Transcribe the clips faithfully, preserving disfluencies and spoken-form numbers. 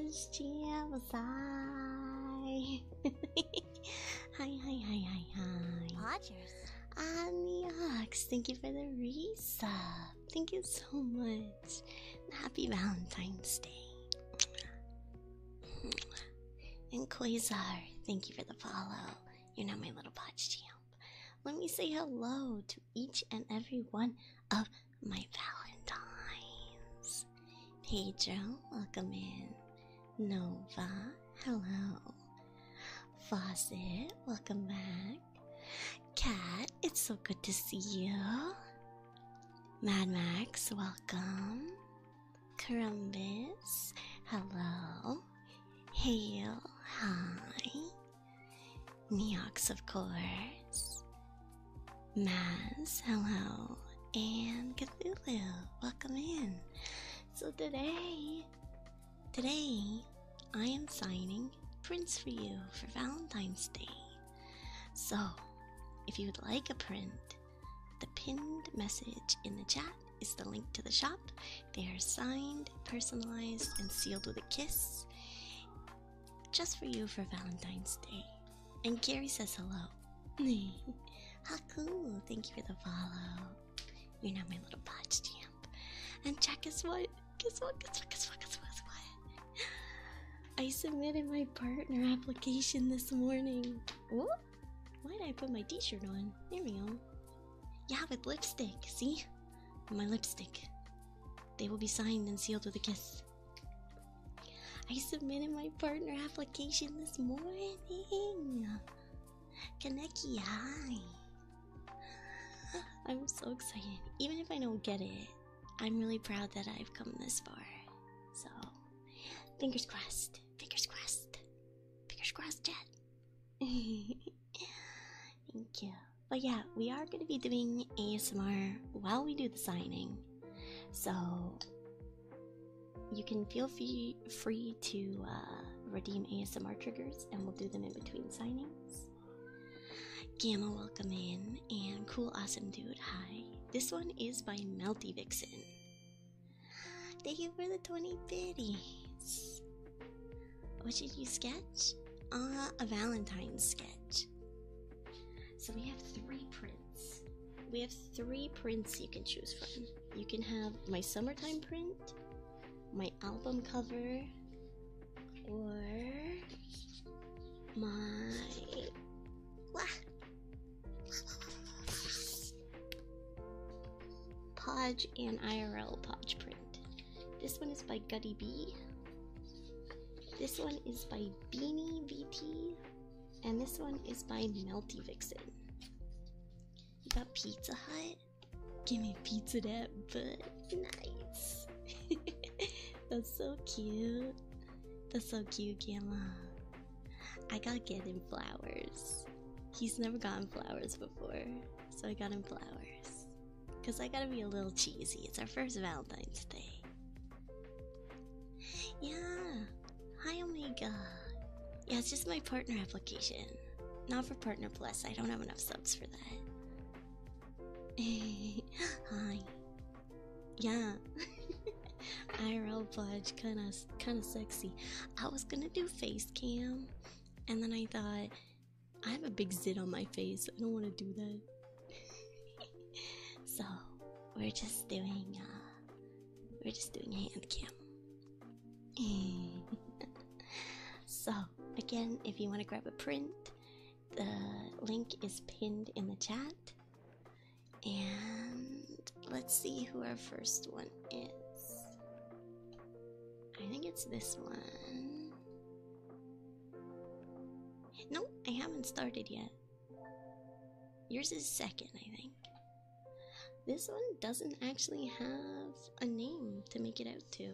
Podge Champ, hi. Hi, hi, hi, hi, hi. Podgers. Aniox, thank you for the resub. Thank you so much. Happy Valentine's Day. And Quasar, thank you for the follow. You're not my little Podge Champ. Let me say hello to each and every one of my Valentines. Pedro, welcome in. Nova, hello. Faucet, welcome back. Cat, it's so good to see you. Mad Max, welcome. Crumbus, hello. Hail, hi. Neox, of course. Maz, hello. And Cthulhu, welcome in. So today, today, I am signing prints for you for Valentine's Day. So, if you would like a print, the pinned message in the chat is the link to the shop. They are signed, personalized, and sealed with a kiss, just for you for Valentine's Day. And Gary says hello. Haku, thank you for the follow. You're not my little Podge Champ. And check, guess what? Guess what? Guess what? Guess what? Guess what? Guess what? I submitted my partner application this morning. Whoop. Why did I put my t-shirt on? There we go. Yeah, with lipstick. See? My lipstick. They will be signed and sealed with a kiss. I submitted my partner application this morning. Kaneki, hi. I'm so excited. Even if I don't get it, I'm really proud that I've come this far. So, fingers crossed. Fingers crossed. Fingers crossed, Jet. Thank you. But yeah, we are going to be doing A S M R while we do the signing. So, you can feel free, free to uh, redeem A S M R triggers, and we'll do them in between signings. Gamma, welcome in. And Cool Awesome Dude, hi. This one is by Melty Vixen. Thank you for the twenty biddies. What did you sketch? Uh, a Valentine's sketch. So we have three prints. We have three prints you can choose from. You can have my summertime print, my album cover, or my Podge and I R L Podge print. This one is by Gutty B. This one is by Beanie V T. And this one is by Melty Vixen. You got Pizza Hut? Give me pizza that butt. Nice. That's so cute. That's so cute, Gamma. I got get him flowers. He's never gotten flowers before, so I got him flowers. Cause I gotta be a little cheesy. It's our first Valentine's Day. Yeah. Hi, Omega. Yeah, it's just my partner application. Not for Partner Plus. I don't have enough subs for that. Hi. Yeah. I R L Podge, kinda, kinda sexy. I was gonna do face cam, and then I thought, I have a big zit on my face. I don't want to do that. So, we're just doing, uh, we're just doing hand cam. So, again, if you want to grab a print, the link is pinned in the chat. And let's see who our first one is. I think it's this one. No, I haven't started yet. Yours is second, I think. This one doesn't actually have a name to make it out to.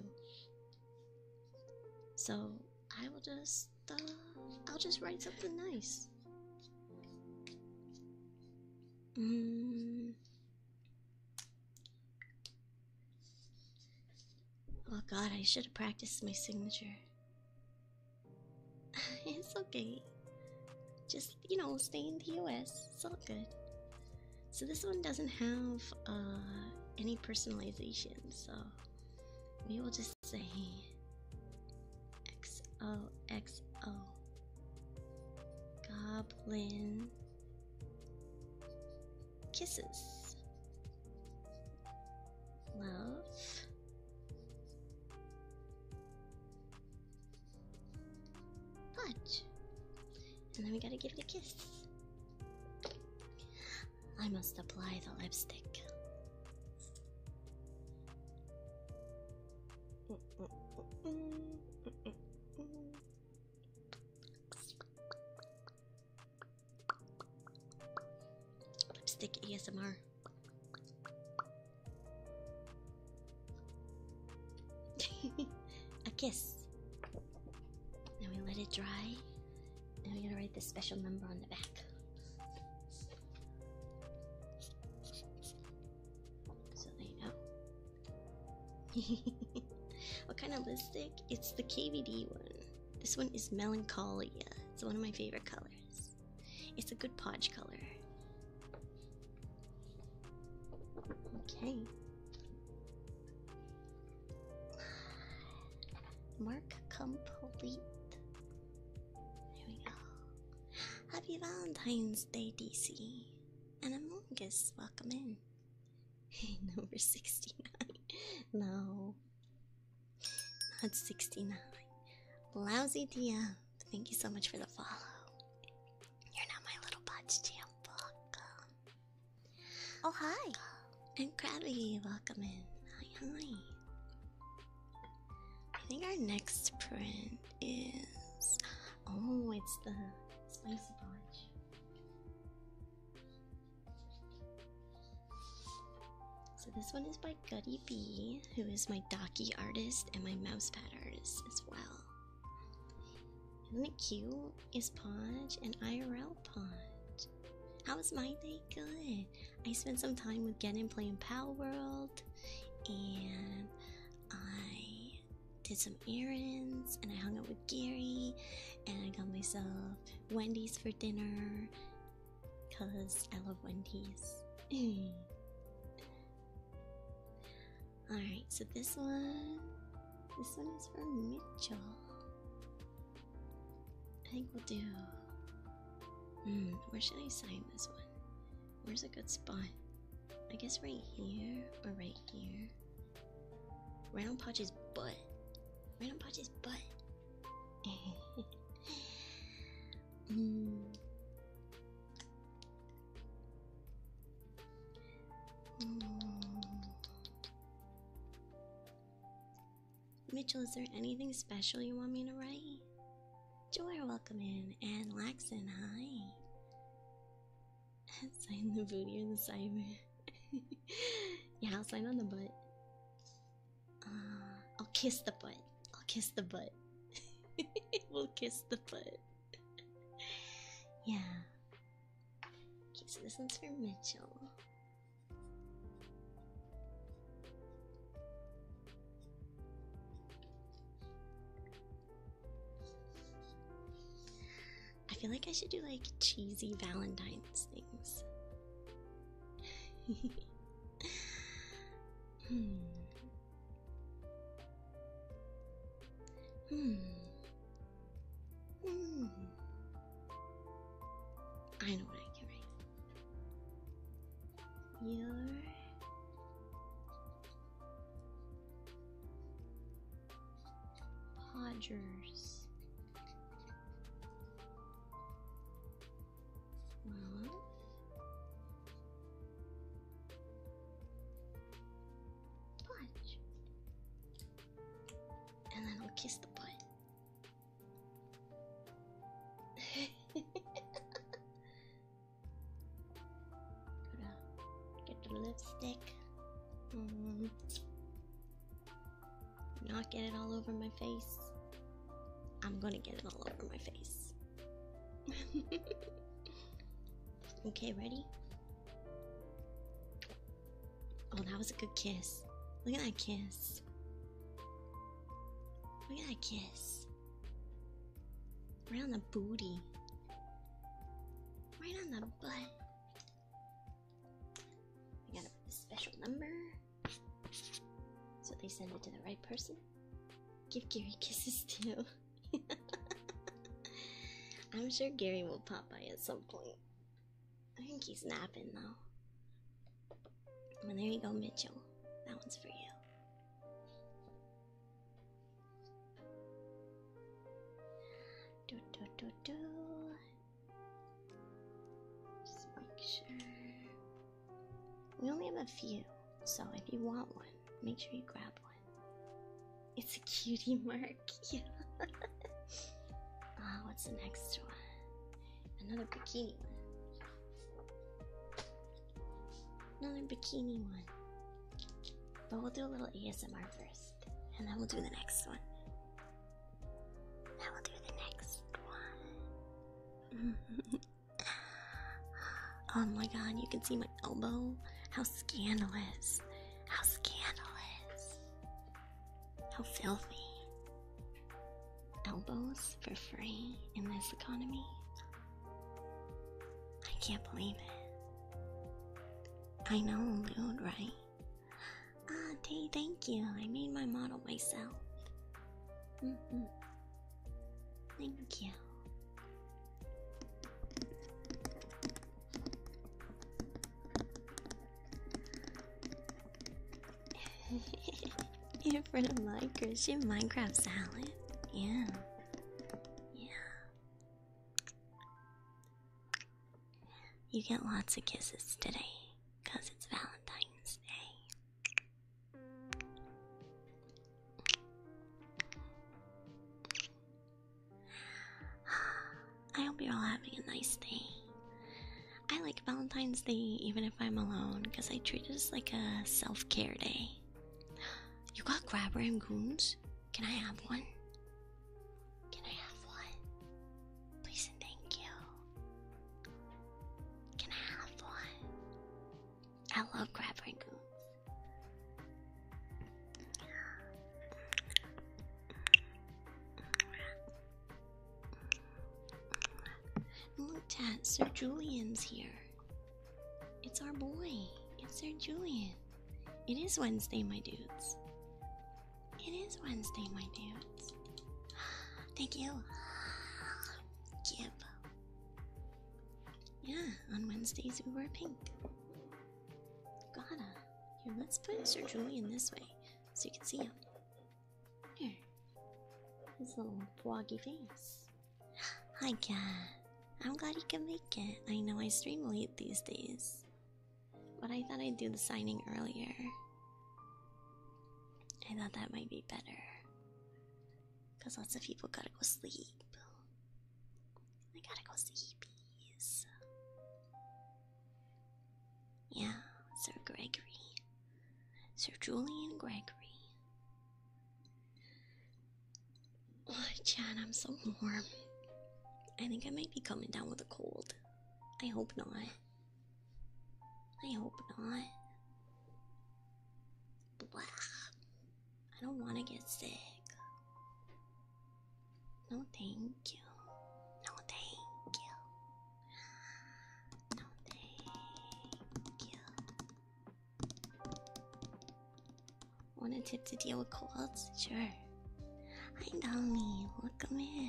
So, I will just, uh, I'll just write something nice. Mm. Oh god, I should have practiced my signature. It's okay. Just, you know, stay in the U S. It's all good. So this one doesn't have uh, any personalization, so we will just say X O X O. Goblin kisses. Love. Fudge. And then we gotta give it a kiss. I must apply the lipstick. Lipstick A S M R. A kiss. Now we let it dry. Now we gotta write this special number on the back. So there you go. What kind of lipstick? It's the K V D one. This one is Melancholia. It's one of my favorite colors. It's a good podge color. Okay. Mark complete. There we go. Happy Valentine's Day, D C. And Among Us, welcome in. Number sixty-nine. No. Not sixty-nine. Lousy D M. Thank you so much for the follow. You're not my little botch champ. Welcome. Oh, hi. And Krabby, welcome in. Hi, hi. I think our next print is... Oh, it's the spicy bunch. So this one is by Gutty B, who is my Docky artist and my mousepad artist as well. Isn't it cute? It's Podge and I R L Podge. How was my day? Good. I spent some time with Genin playing Pal World, and I did some errands, and I hung out with Gary, and I got myself Wendy's for dinner, cause I love Wendy's. Alright, so this one, this one is for Mitchell. I think we'll do, hmm, where should I sign this one? Where's a good spot? I guess right here, or right here. Right on Podge's butt. Right on Podge's butt. mm. Mitchell, is there anything special you want me to write? Joy, welcome in. And Laxon, hi. Sign the booty or the cyber. Yeah, I'll sign on the butt. Uh, I'll kiss the butt. I'll kiss the butt. We'll kiss the butt. Yeah. Okay, so this one's for Mitchell. I feel like I should do like cheesy Valentine's things. hmm. Hmm. Hmm. I know what I can write. Your Podgers. Love. Podge. And then I'll kiss the butt. Gotta get the lipstick. Mm. Not get it all over my face. I'm gonna get it all over my face. Okay, ready? Oh, that was a good kiss. Look at that kiss. Look at that kiss. Right on the booty. Right on the butt. I gotta put this special number so they send it to the right person. Give Gary kisses too. I'm sure Gary will pop by at some point. I think he's napping though. Well, there you go, Mitchell. That one's for you. Do, do, do, do. Just make sure. We only have a few, so if you want one, make sure you grab one. It's a cutie mark. Yeah. Ah, oh, what's the next one? Another bikini one. Another bikini one. But we'll do a little A S M R first, and then we'll do the next one. Then we'll do the next one. Oh my god, you can see my elbow? How scandalous. How scandalous. How filthy. Elbows for free in this economy? I can't believe it. I know, dude, right? Ah, Tay, thank you. I made my model myself. Mm-hmm. Thank you. In front of my Christian Minecraft salad. Yeah. Yeah. You get lots of kisses today, because it's Valentine's Day. I hope you're all having a nice day. I like Valentine's Day even if I'm alone, because I treat it as like a self-care day. You got crab rangoons? Can I have one? Can I have one? Please and thank you. Can I have one? I love crab rangoons. Look, chat, Sir Julian's here. It's our boy. It's Sir Julian. It is Wednesday, my dudes. It is Wednesday, my dudes. Thank you. Kip. Yeah, on Wednesdays we wear pink. Gotta. Here, let's put Sir Julian this way so you can see him. Here. His little bloggy face. Hi, cat. I'm glad you can make it. I know I stream late these days, but I thought I'd do the signing earlier. I thought that might be better, because lots of people gotta go sleep. I gotta go sleepies. Yeah, Sir Gregory. Sir Julian Gregory. Oh, Chad, I'm so warm. I think I might be coming down with a cold. I hope not. I hope not. Blah. I don't want to get sick. No, thank you. No, thank you. No, thank you. Want a tip to deal with colds? Sure. Hi, Dummy. Welcome in.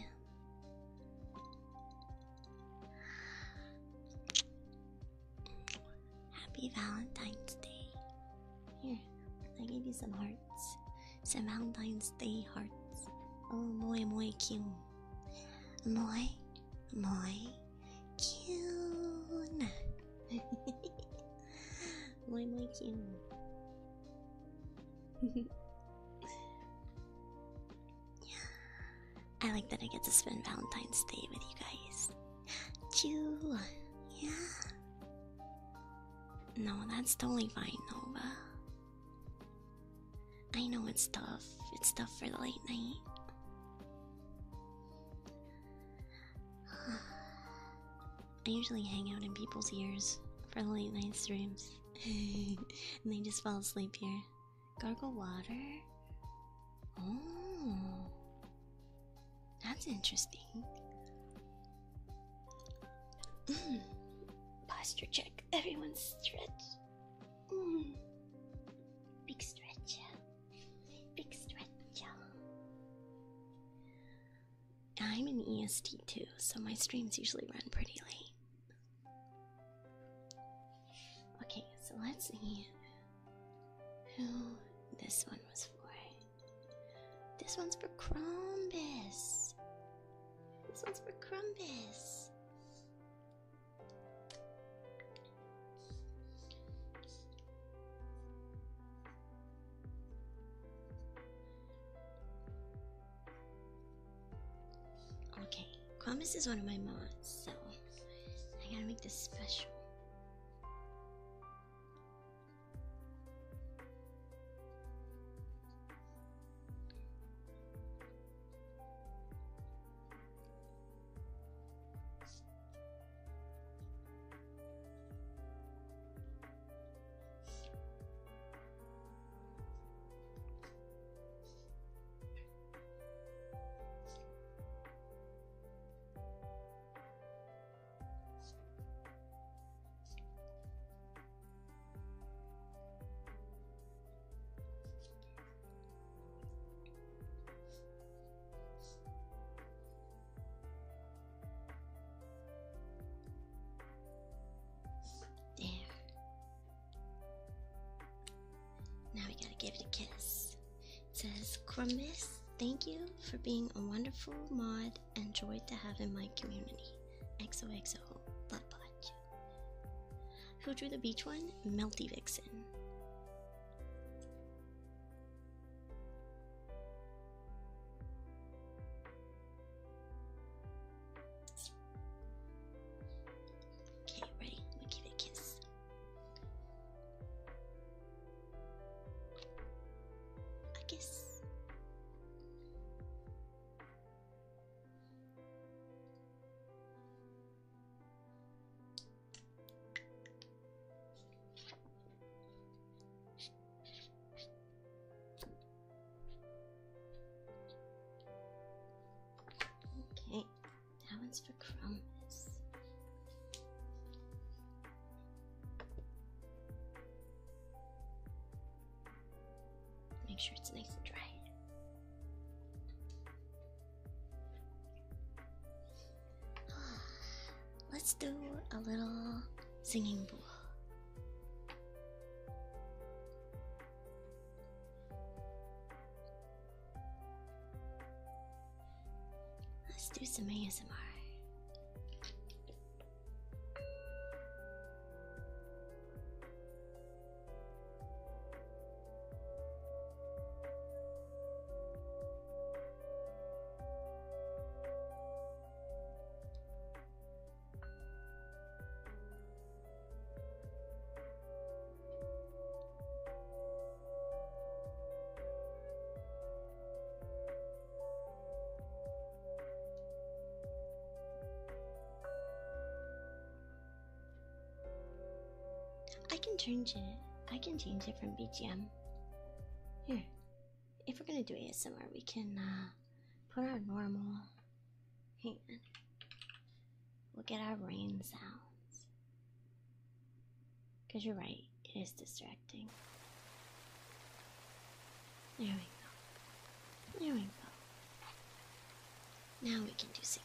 Happy Valentine's Day. Here, I gave you some hearts. Some Valentine's Day hearts. Oh, moi, moi, cute. Moi, moi, cute. Moi, moi, cute. I like that I get to spend Valentine's Day with you guys. Choo. Yeah. No, that's totally fine, Nova. I know it's tough. It's tough for the late night. I usually hang out in people's ears for the late night streams. And they just fall asleep here. Gargle water? Oh. That's interesting. Mm. Posture check. Everyone stretch. Mm. Big stretch. Big stretch. I'm in E S T too, so my streams usually run pretty late. Okay, so let's see who this one was for. This one's for Crumbus. This one's for Crumbus. Okay, Crumbus is one of my mods, so I gotta make this special. Now we gotta give it a kiss. It says, Crumbus, thank you for being a wonderful mod and joy to have in my community. X O X O, Blood Bunch. Who drew the beach one? Melty Vixen. Okay, ready? I'm gonna give it a kiss. Kiss. Okay, that one's for Crumbus. Make sure it's nice and dry. Let's do a little singing bowl. Let's do some A S M R. I can change it. I can change it from B G M. Here, if we're gonna do A S M R, we can uh, put our normal. Hang on. We'll get our rain sounds. Cause you're right, it is distracting. There we go. There we go. Now we can do singing.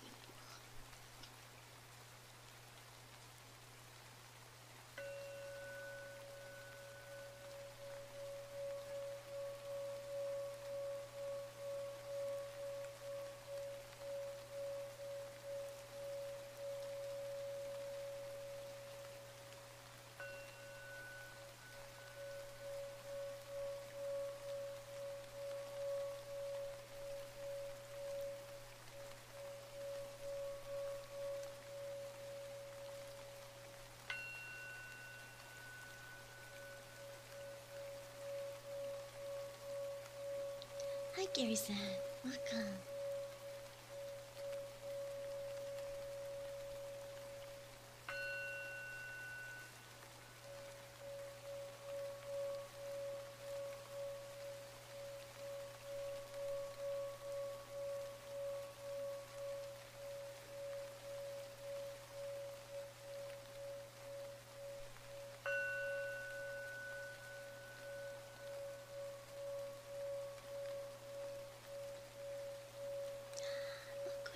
Hi, Gary-san. Welcome.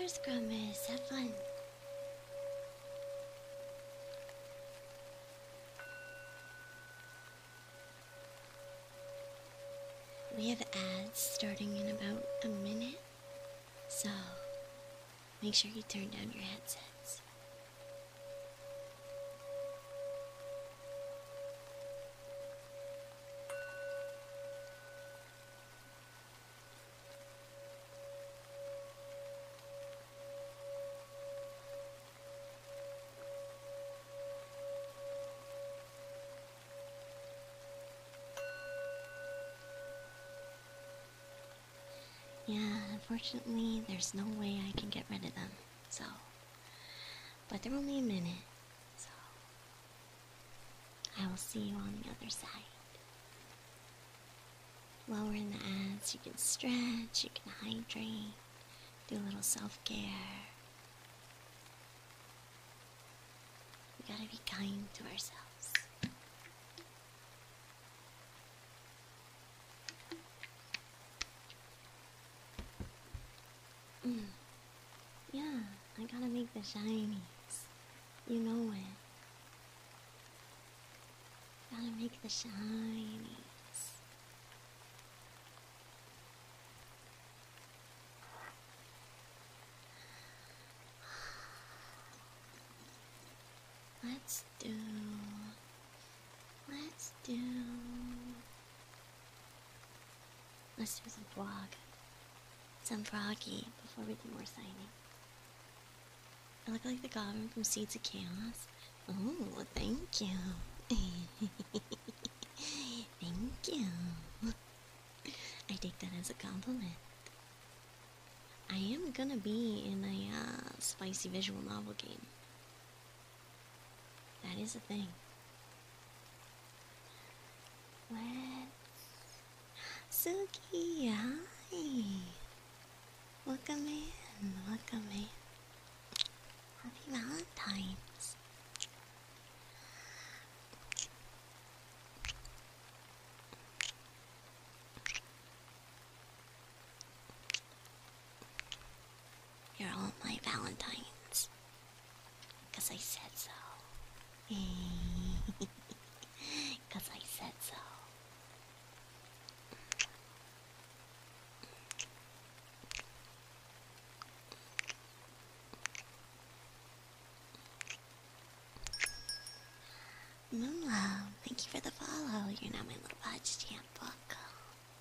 course, Grumpus. Have fun. We have ads starting in about a minute, so make sure you turn down your headsets. Yeah, unfortunately, there's no way I can get rid of them, so. But they're only a minute, so. I will see you on the other side. While we're in the ads, you can stretch, you can hydrate, do a little self-care. We gotta be kind to ourselves. Mm. Yeah, I gotta make the shinies. You know it. Gotta make the shinies. Let's do. Let's do. Let's do some vlog. Some froggy before we do more signing. I look like the goblin from Seeds of Chaos. Oh, thank you. Thank you. I take that as a compliment. I am gonna be in a uh, spicy visual novel game. That is a thing. Let's... Suki, hi. Welcome in, welcome in. Happy Valentine's. You're all my Valentines. 'Cause I said so. 'Cause I said so. Moonlove, thank you for the follow. You're now my little badge champ. Welcome.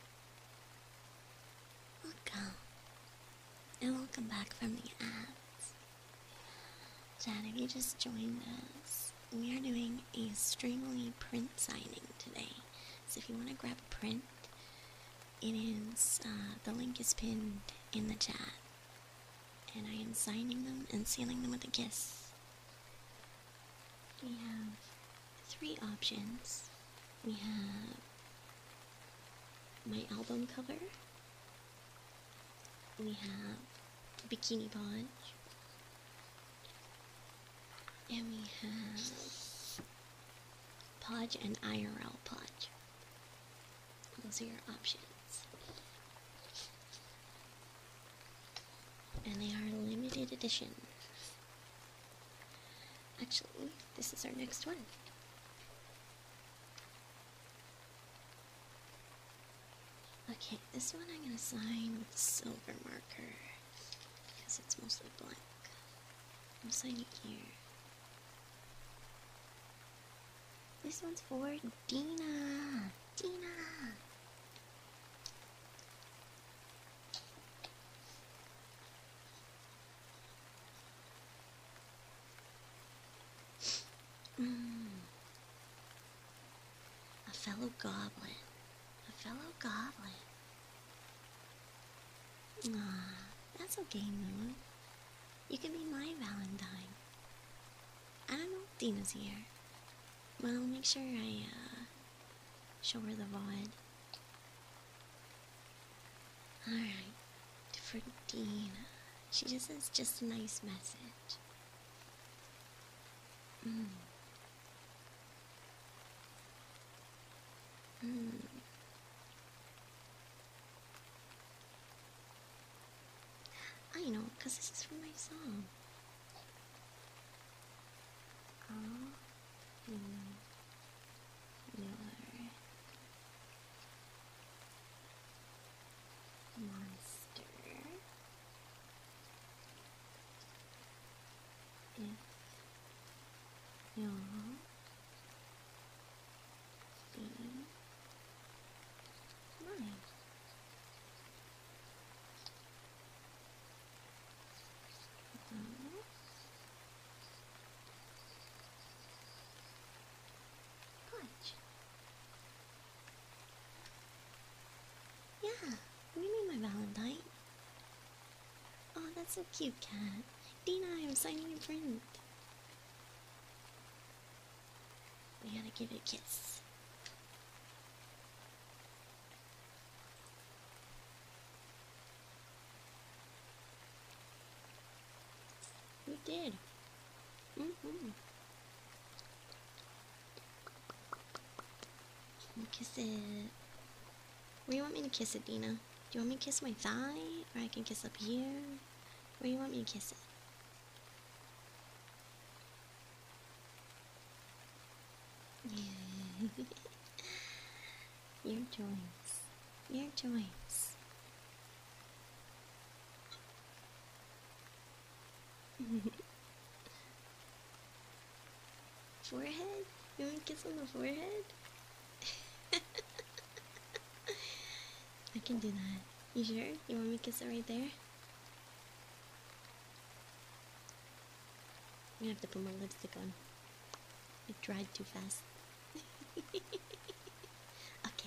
Welcome. And welcome back from the ads. Chad, if you just joined us, we are doing a Streamily print signing today. So if you want to grab a print, it is, uh, the link is pinned in the chat. And I am signing them and sealing them with a kiss. We have three options. We have my album cover. We have Bikini Podge. And we have Podge and I R L Podge. Those are your options. And they are limited edition. Actually, this is our next one. Okay, this one I'm gonna sign with a silver marker because it's mostly blank. I'm signing here. This one's for Gina. Gina. Mm. A fellow goblin. A fellow goblin. Aw, that's okay, Moon. You can be my Valentine. I don't know if Dina's here, but I'll make sure I, uh, show her the V O D. Alright, for Dina. She just says just a nice message. Mm. Mm. I know, because this is from saw. Oh, you, your monster. If you'll be mine. Punch. Yeah, we made my Valentine. Oh, that's so cute, cat. Dina, I'm signing your print. We gotta give it a kiss. We did. Mm-hmm. Kiss it. Where do you want me to kiss it, Dina? Do you want me to kiss my thigh? Or I can kiss up here? Where do you want me to kiss it? Your choice. Your choice. Forehead? You want to kiss on the forehead? I can do that. You sure? You want me to kiss it right there? I'm gonna have to put my lipstick on. It dried too fast. Okay.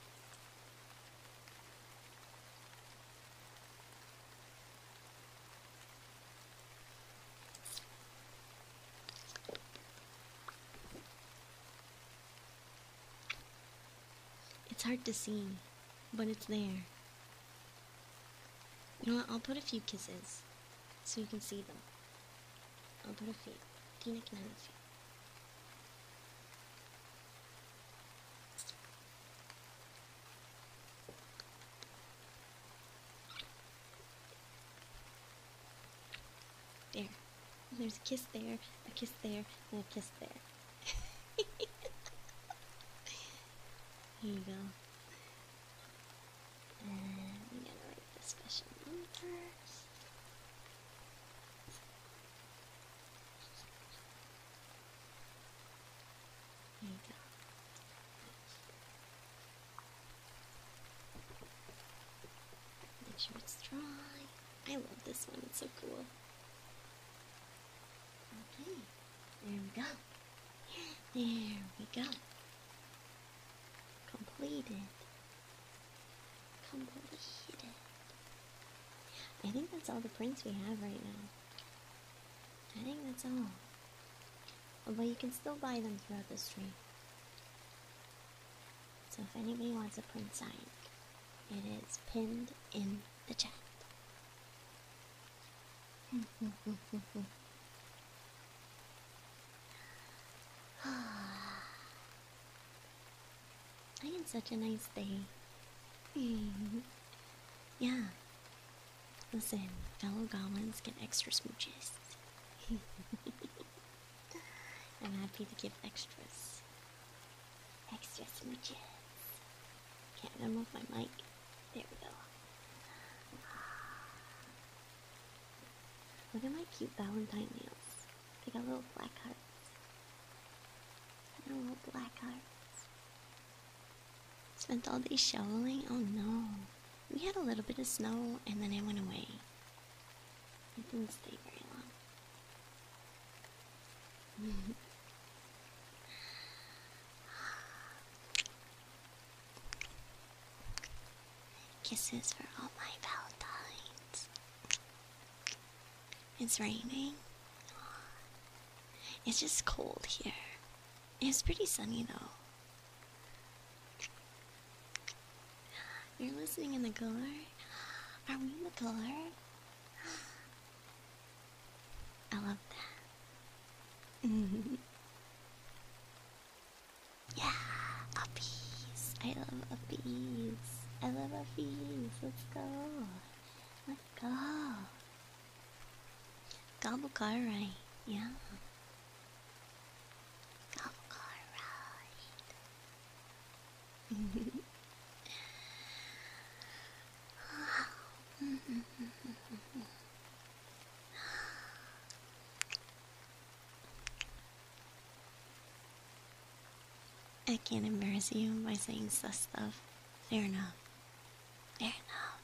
It's hard to see, but it's there. You know what? I'll put a few kisses so you can see them. I'll put a few. Tina can have a few. There. There's a kiss there, a kiss there, and a kiss there. Here you go. And we gotta write the special name first. There you go. Make sure it's dry. I love this one, it's so cool. Okay, there we go. There we go. Completed. Completed. I think that's all the prints we have right now. I think that's all. Although you can still buy them throughout the stream. So if anybody wants a print signed, it is pinned in the chat. I had such a nice day. Yeah. Listen, fellow goblins get extra smooches. I'm happy to give extras. Extra smooches. Can't remove my mic. There we go. Look at my cute Valentine nails. They got little black hearts. Little black hearts. Spent all day shoveling? Oh no. We had a little bit of snow and then it went away. It didn't stay very long. Kisses for all my Valentines. It's raining. It's just cold here. It's pretty sunny though. You're listening in the car? Are we in the car? I love that. Yeah, uppies. I love uppies. I love uppies. Let's go. Let's go. gobble car ride. Yeah. Gobble car ride. I can't embarrass you by saying sus stuff. Fair enough. Fair enough.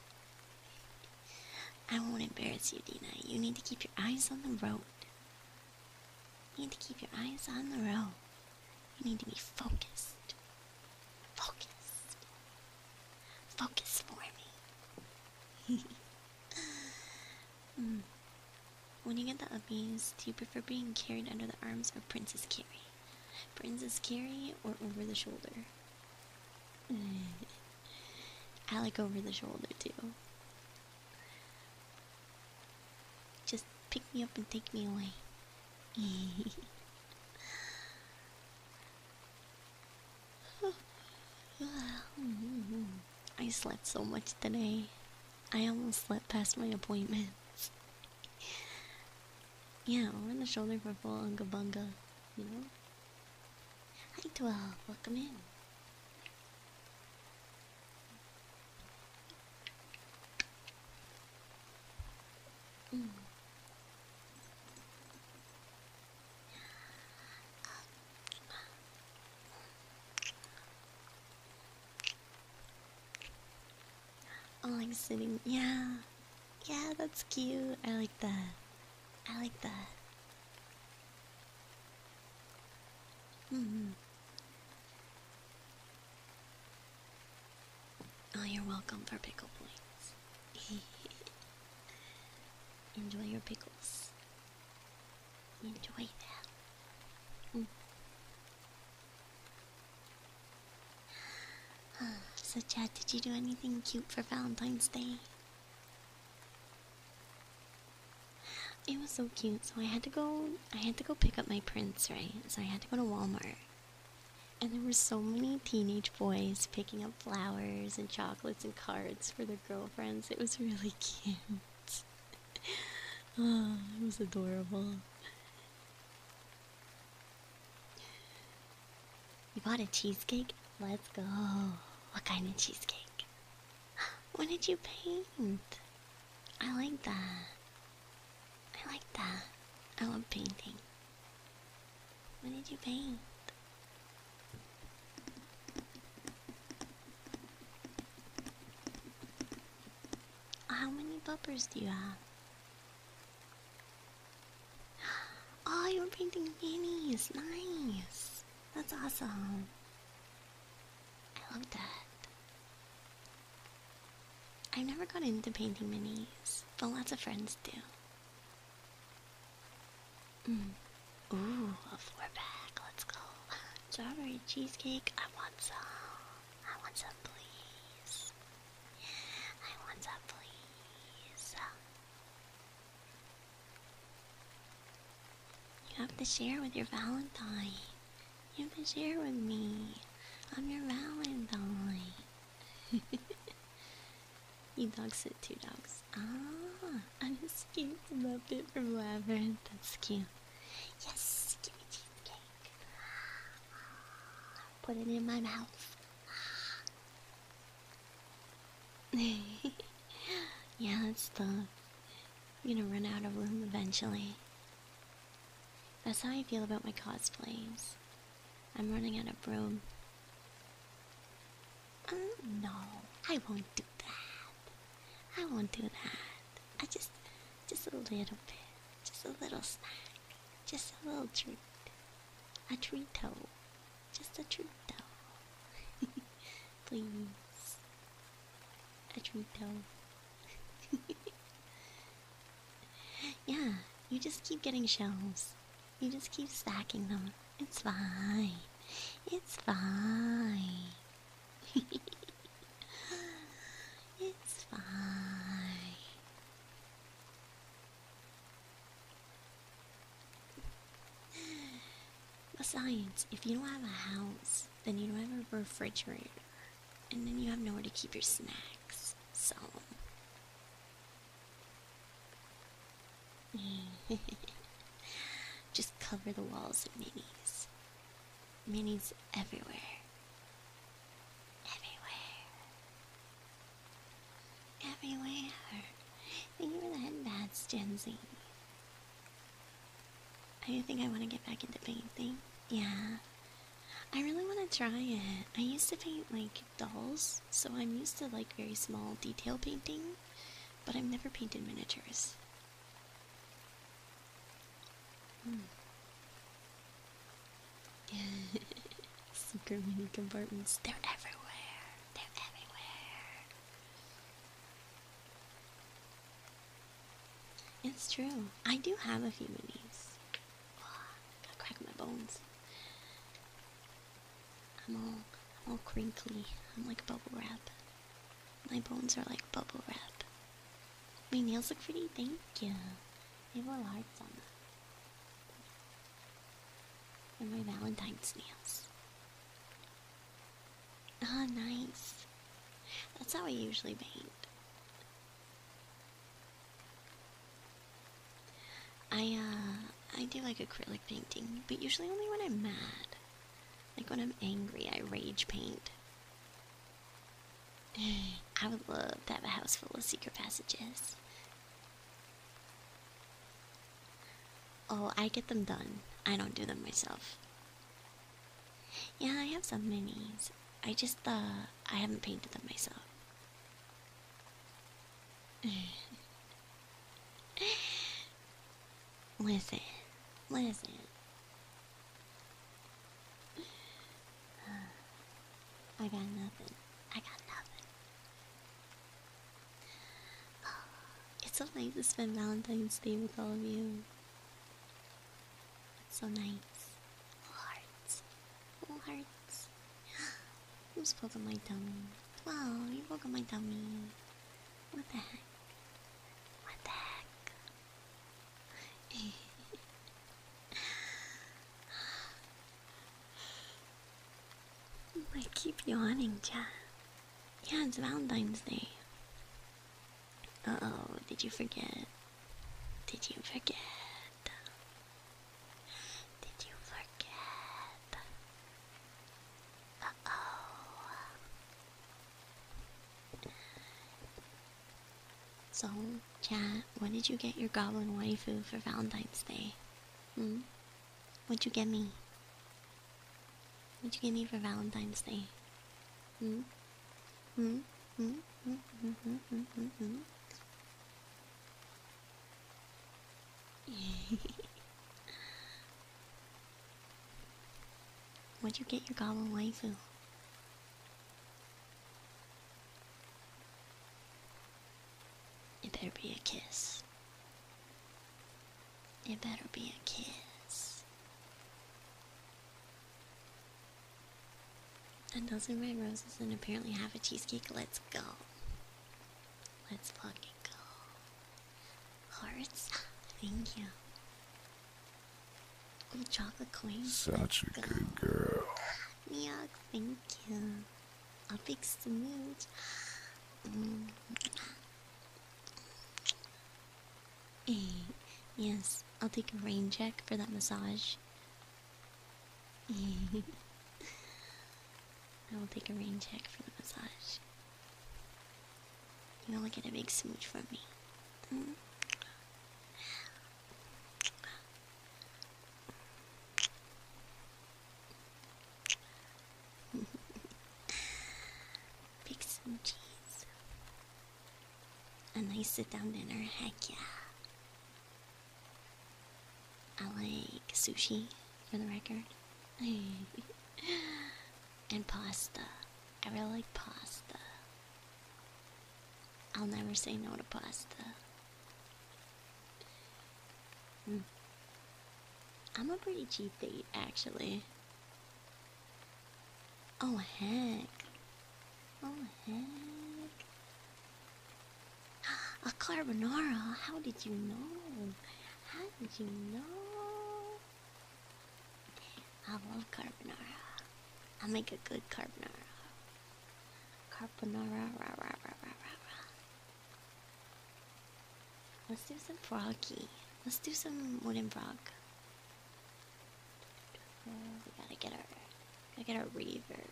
I won't embarrass you, Dina. You need to keep your eyes on the road. You need to keep your eyes on the road. You need to be focused. Focused. Focus for me. mm. When you get the uppies, do you prefer being carried under the arms or Princess Carrie? Princess Carrie or over the shoulder? I like over the shoulder too. Just pick me up and take me away. I slept so much today. I almost slept past my appointments. Yeah, over the shoulder for full unga bunga, you know? Hi twelve, welcome in. Mm. I like sitting, yeah, yeah, that's cute. I like that. I like that. Mm-hmm. Oh, you're welcome for pickle points. Enjoy your pickles. Enjoy them. Mm. So, Chad, did you do anything cute for Valentine's Day? It was so cute. So I had to go. I had to go pick up my prince, right? So I had to go to Walmart, and there were so many teenage boys picking up flowers and chocolates and cards for their girlfriends. It was really cute. Oh, it was adorable. You bought a cheesecake? Let's go. What kind of cheesecake? What did you paint? I like that. I like that. I love painting. What did you paint? How many puppers do you have? Oh, you were painting minis. Nice. That's awesome. I love that. I've never got into painting minis, but lots of friends do. Mm. Ooh, a four pack. Let's go. Strawberry cheesecake. I want some. I want some, please. I want some, please. You have to share with your Valentine. You have to share with me. I'm your Valentine. You dogs sit two dogs. Ah, I escaped from that bit from Labyrinth. That's cute. Yes, give me cheesecake. Put it in my mouth. Yeah, that's tough. I'm gonna run out of room eventually. That's how I feel about my cosplays. I'm running out of room. Um, no, I won't do that. I won't do that. I just, just a little bit. Just a little snack. Just a little treat. A treat-o. Just a treat-o. Please. A treat-o. Yeah, you just keep getting shells. You just keep stacking them. It's fine. It's fine. It's fine. Besides, if you don't have a house, then you don't have a refrigerator. And then you have nowhere to keep your snacks. So... Just cover the walls of minis. Minis everywhere. Everywhere. Everywhere. Thank you for the headbands, Gen Z. I think I want to get back into painting. Yeah. I really want to try it. I used to paint like dolls, so I'm used to like very small detail painting, but I've never painted miniatures. Hmm. Secret mini compartments. They're everywhere. They're everywhere. It's true. I do have a few minis. Gotta crack my bones. I'm all, I'm all crinkly. I'm like bubble wrap. My bones are like bubble wrap. My nails look pretty. Thank you. They have little hearts on them. And my Valentine's nails. Ah, oh, nice. That's how I usually paint. I, uh, I do like acrylic painting, but usually only when I'm mad. Like when I'm angry, I rage paint. I would love to have a house full of secret passages. Oh, I get them done. I don't do them myself. Yeah, I have some minis. I just, uh, I haven't painted them myself. Listen, listen. I got nothing. I got nothing. It's so nice to spend Valentine's Day with all of you. It's so nice. Little hearts. Little hearts. Who's poking my tummy? Wow, you poking my tummy. What the heck? What the heck? I keep yawning, chat. Yeah, it's Valentine's Day. Uh-oh, did you forget? Did you forget? Did you forget? Uh-oh. So, chat, what did you get your goblin waifu for Valentine's Day? Hmm? What'd you get me? What'd you get me for Valentine's Day? Hmm? Hmm? Hmm? Hmm? Hmm? Hmm? Hmm? Hmm? Hmm? What'd you get your goblin waifu? It better be a kiss. It better be a kiss. A dozen red roses and apparently half a cheesecake. Let's go. Let's fucking go. Hearts? Thank you. Oh, chocolate coins. Such a good girl. Yeah, thank you. I'll fix the mood. Mm. Yes, I'll take a rain check for that massage. I will take a rain check for the massage. You will get a big smooch from me. Mm. Big smoochies. A nice sit-down dinner, heck yeah. I like sushi, for the record. And pasta. I really like pasta. I'll never say no to pasta. Mm. I'm a pretty cheap date, actually. Oh, heck. Oh, heck. A carbonara? How did you know? How did you know? I love carbonara. I'll make a good carbonara. Carbonara, rah, rah, rah, rah, rah, rah. Let's do some froggy. Let's do some wooden frog. We gotta get our, gotta get our reverb.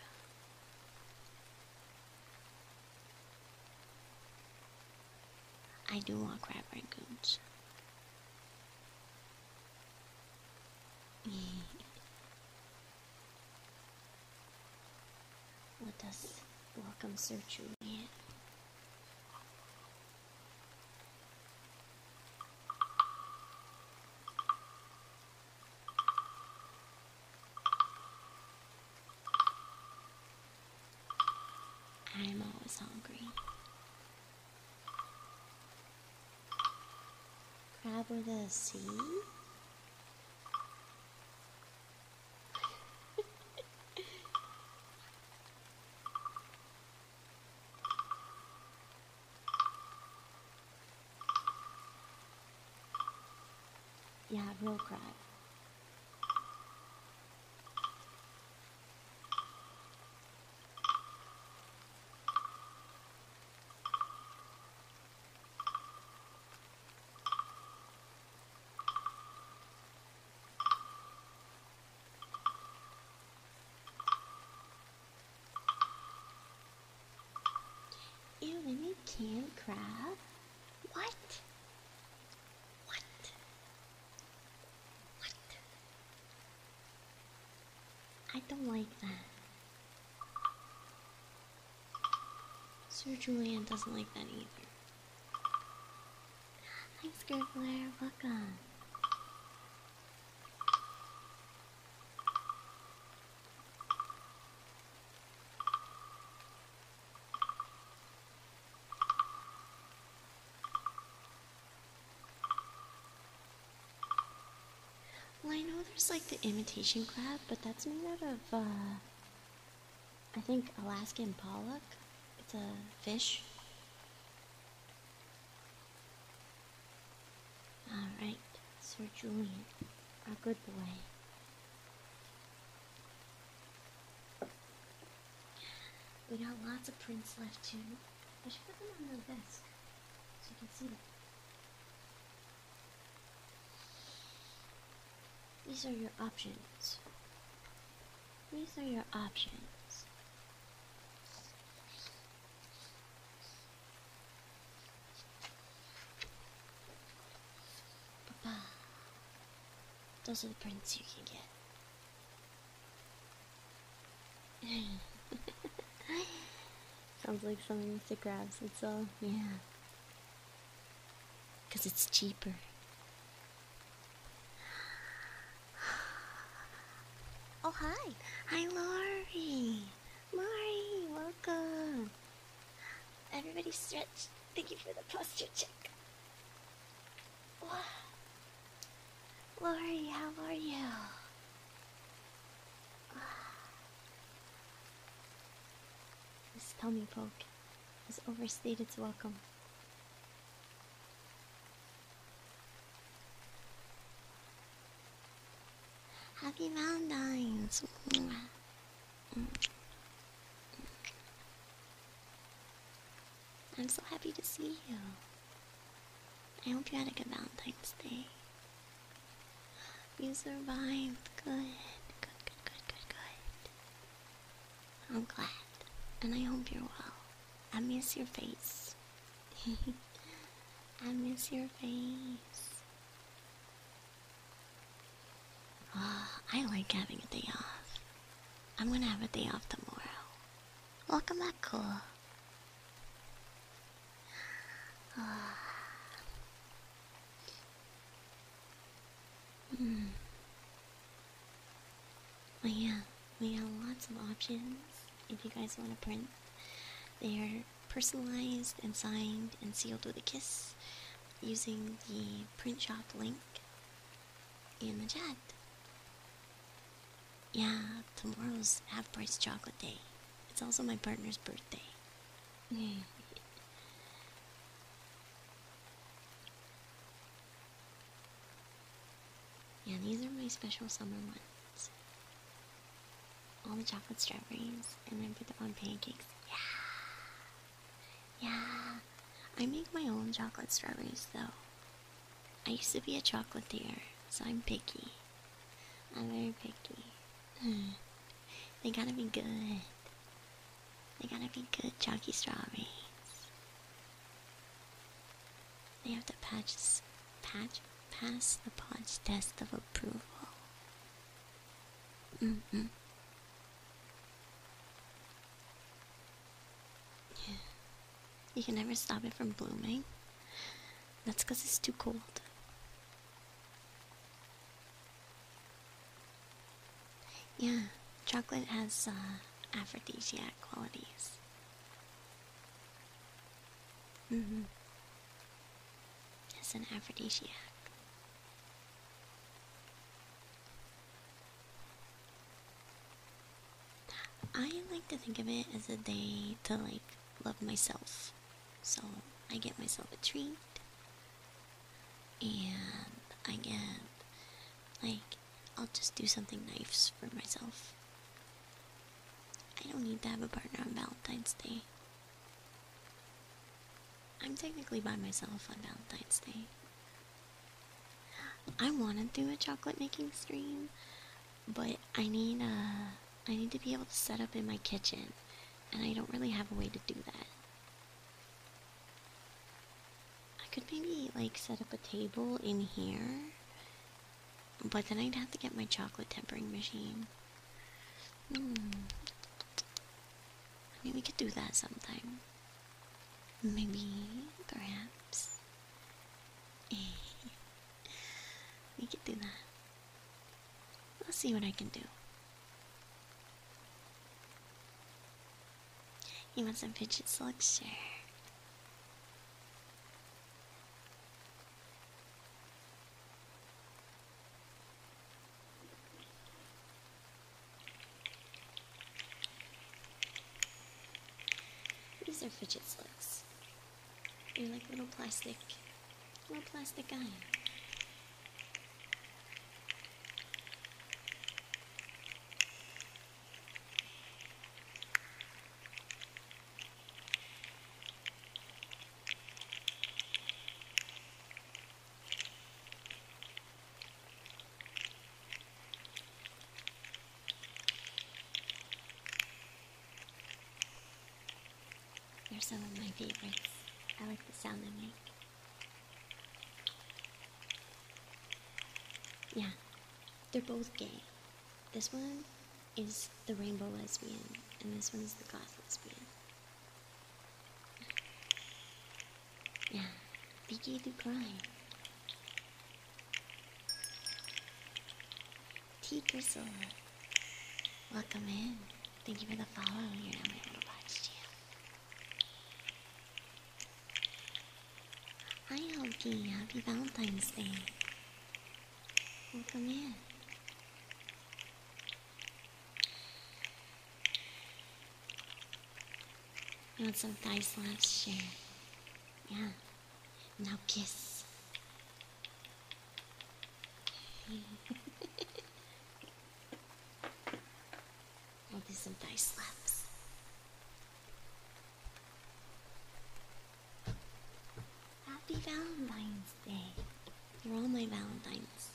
I do want crab rangoons. Let us welcome Sir Julian. I'm always hungry. Crab with a C? Yeah, real crab. Ew, they made canned crab? What? What? What? I don't like that. Sir Julian doesn't like that either. Hi, Scribbler, welcome. Well, I know there's like the imitation crab, but that's made out of, uh, I think Alaskan pollock. It's a fish. Alright, Sir Julian, our good boy. We got lots of prints left too. I should put them on the desk so you can see them. These are your options. These are your options. Papa. Those are the prints you can get. Sounds like something used to grab, so it's all, yeah. Because it's cheaper. Oh, hi. Hi, Lori. Lori, welcome. Everybody stretch. Thank you for the posture check. Wow. Lori, how are you? This tummy poke has overstayed its welcome. Happy Valentine's! I'm so happy to see you. I hope you had a good Valentine's Day. You survived. Good. Good, good, good, good, good. I'm glad. And I hope you're well. I miss your face. I miss your face. Oh, I like having a day off. I'm gonna have a day off tomorrow. Welcome back, cool. Oh. Hmm. Well, yeah, we have lots of options if you guys want to print. They are personalized and signed and sealed with a kiss using the print shop link in the chat. Yeah, tomorrow's half price chocolate day. It's also my partner's birthday. Yeah, these are my special summer ones. All the chocolate strawberries, and then put them on pancakes. Yeah! Yeah! I make my own chocolate strawberries, though. I used to be a chocolatier, so I'm picky. I'm very picky. They gotta be good. They gotta be good chalky strawberries. They have to patch, patch, pass the Podge test of approval. Mm-hmm. Yeah. You can never stop it from blooming. That's because it's too cold. Yeah, chocolate has uh, aphrodisiac qualities. Mm-hmm. It's an aphrodisiac. I like to think of it as a day to, like, love myself. So, I get myself a treat. And I get, like, I'll just do something nice for myself. I don't need to have a partner on Valentine's Day. I'm technically by myself on Valentine's Day. I want to do a chocolate making stream, but I need uh, I need to be able to set up in my kitchen, and I don't really have a way to do that. I could maybe like set up a table in here, but then I'd have to get my chocolate tempering machine. Hmm. I mean, we could do that sometime. Maybe, perhaps. We could do that. I'll see what I can do. You want some fidget slugs? Sure. These are fidget slugs. They're like little plastic, little plastic guys. They're some of my favorites. I like the sound they make. Yeah, they're both gay. This one is the rainbow lesbian, and this one is the goth lesbian. Yeah, be gay to cry. T Crystal, welcome in. Thank you for the follow. You're now my little Podge jam. Hi, Hulky. Happy Valentine's Day. Welcome in. You want some thigh slaps? Sure. Yeah. Now kiss. I'll do some thigh slaps. Happy Valentine's Day. You're all my Valentines.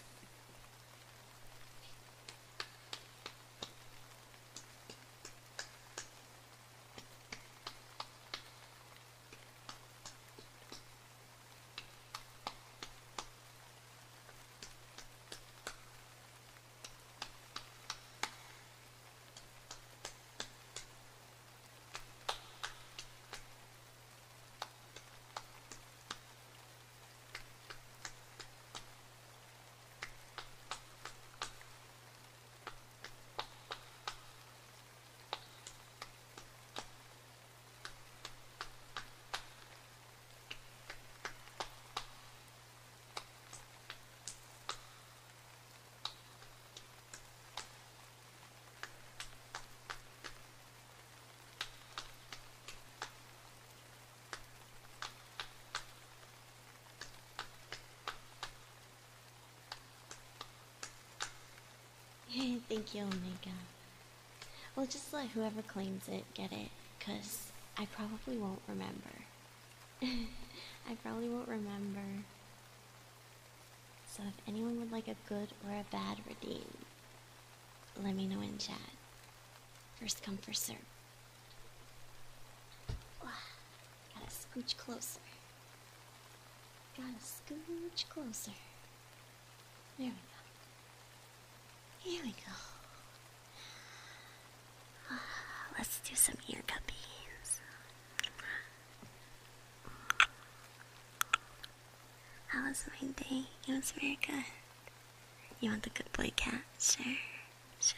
Thank you, Omega. Well, just let whoever claims it get it, because I probably won't remember. I probably won't remember. So if anyone would like a good or a bad redeem, let me know in chat. First come, first serve. Gotta scooch closer. Gotta scooch closer. There we go. Here we go. Let's do some ear cuppies. How was my day? It was very good. You want the good boy cat? Sure. Sure.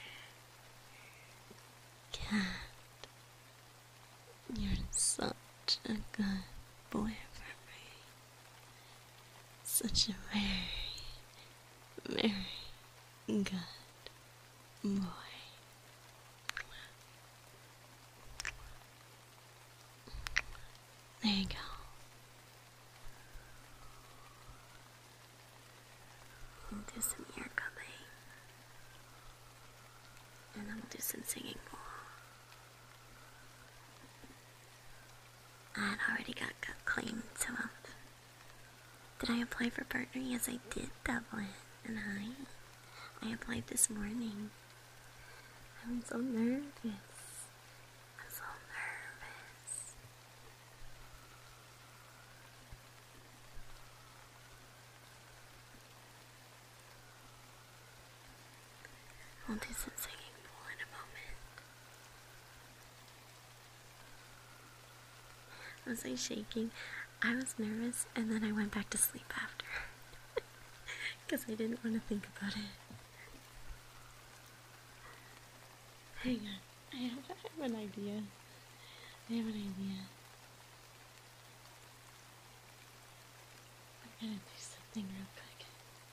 Cat. You're such a good boy for me. Such a very, very good boy. There you go. We'll do some ear cupping. And then we'll do some singing bowl. I had already got, got claimed to him. Did I apply for partner? Yes, I did, Devlin. And hi. I applied this morning. I'm so nervous. I'm so nervous. I'll do some singing bowl in a moment. Was I shaking? I was nervous and then I went back to sleep after. Because I didn't want to think about it. Hang on. I have, I have an idea. I have an idea. I'm gonna do something real quick.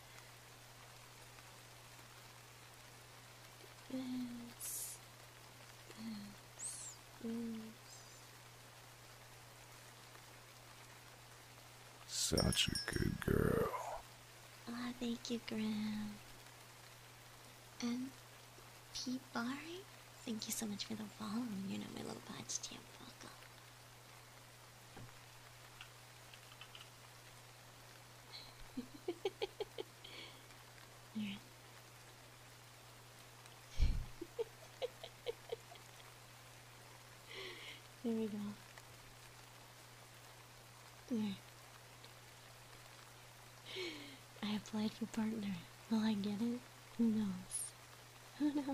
This. This. This. Such a good girl. Ah, oh, thank you, Graham. And Pete Barry, thank you so much for the follow. You're not my little patch champ. Welcome. Here. There we go. There. I applied for partner. Will I get it? Who knows? Who knows?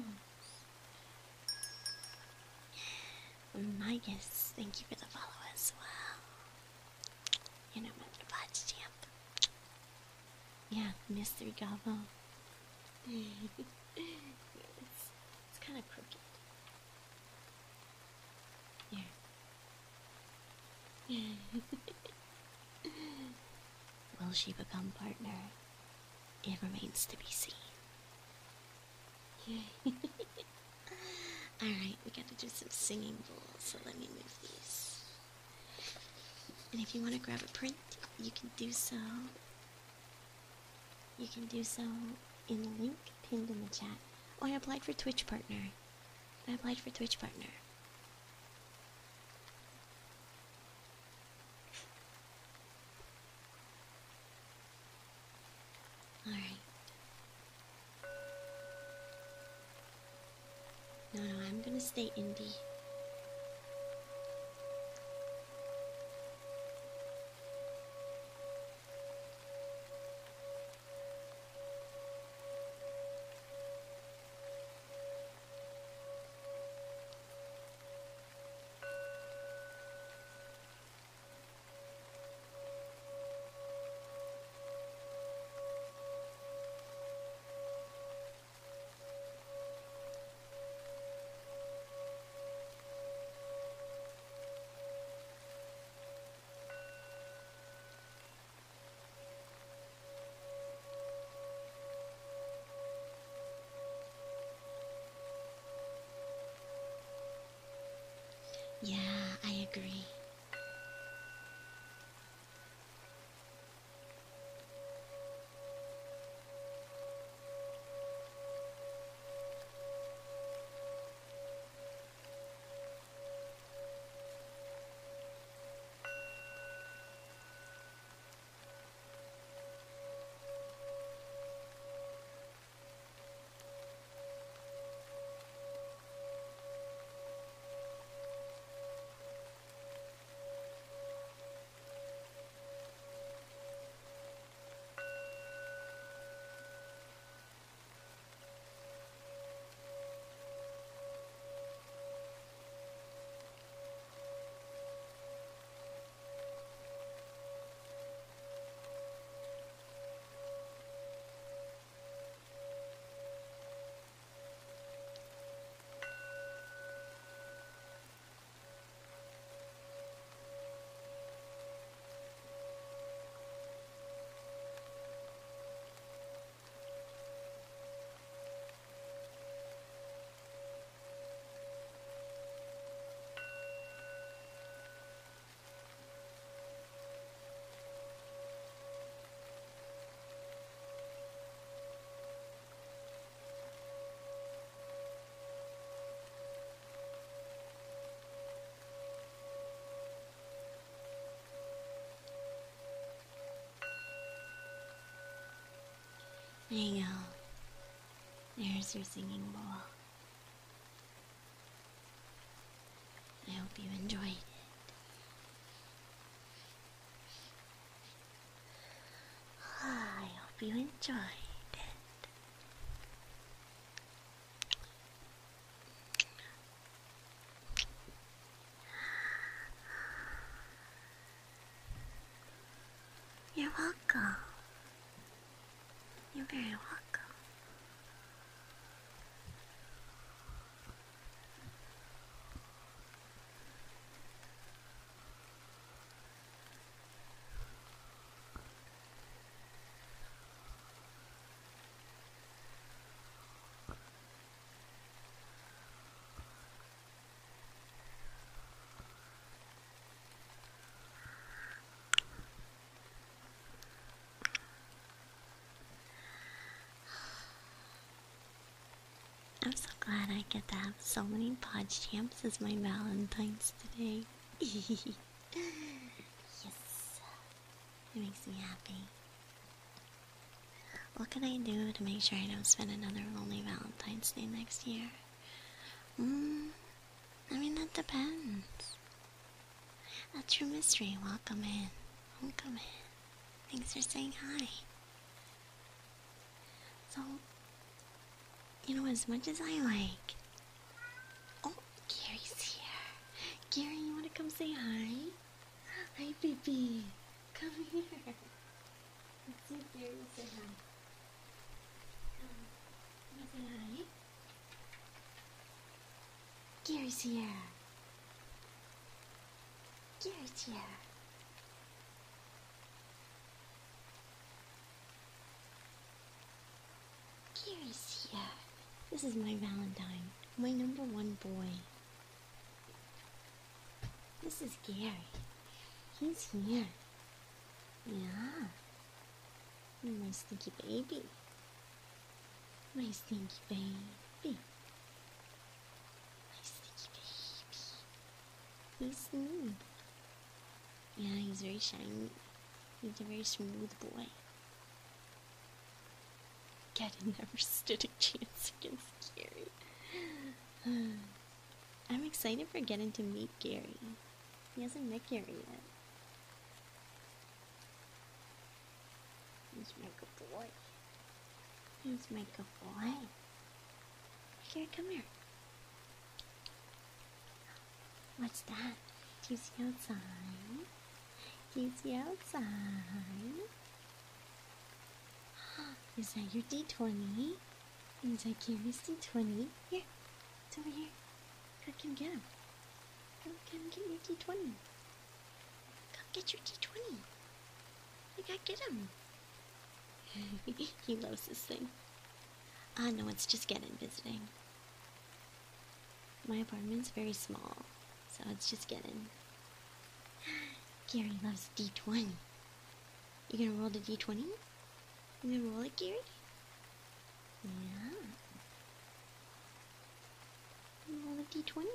Migas, thank you for the follow as well. You know my little botch champ. Yeah, Mystery Gobbo. it's it's kind of crooked. Here. Will she become partner? It remains to be seen. Alright, we gotta do some singing bowls, so let me move these. And if you want to grab a print, you can do so. You can do so in the link pinned in the chat. Oh, I applied for Twitch partner. I applied for Twitch partner. Alright. No, no, I'm gonna stay indie. Yeah, I agree. There you go. There's your singing bowl. I hope you enjoyed it. I hope you enjoyed it. You're welcome. You're very welcome. I'm so glad I get to have so many pod champs as my Valentine's today. Yes. It makes me happy. What can I do to make sure I don't spend another lonely Valentine's Day next year? Hmm. I mean, that depends. A true mystery. Welcome in. Welcome in. Thanks for saying hi. So, you know, as much as I like... Oh, Gary's here. Gary, you want to come say hi? Hi, baby. Come here. Let's see if Gary will say hi. Come, come say hi. Gary's here. Gary's here. Gary's here. This is my Valentine, my number one boy. This is Gary. He's here. Yeah. My stinky baby. My stinky baby. My stinky baby. He's smooth. Yeah, he's very shiny. He's a very smooth boy. Getting never stood a chance against Gary. I'm excited for getting to meet Gary. He hasn't met Gary yet. He's my good boy. He's my good boy. Gary, come here. What's that? Do you see outside? Do you see outside? Is that your D twenty? Is that Gary's D twenty? Here, it's over here. Go come get him. Come, come get your D twenty. Come get your D twenty. You gotta get him. He loves this thing. Ah, no, it's just getting visiting. My apartment's very small, so it's just getting. Gary loves D twenty. You gonna roll the D twenty? You gonna roll it, Gary? Yeah. You roll the D twenty.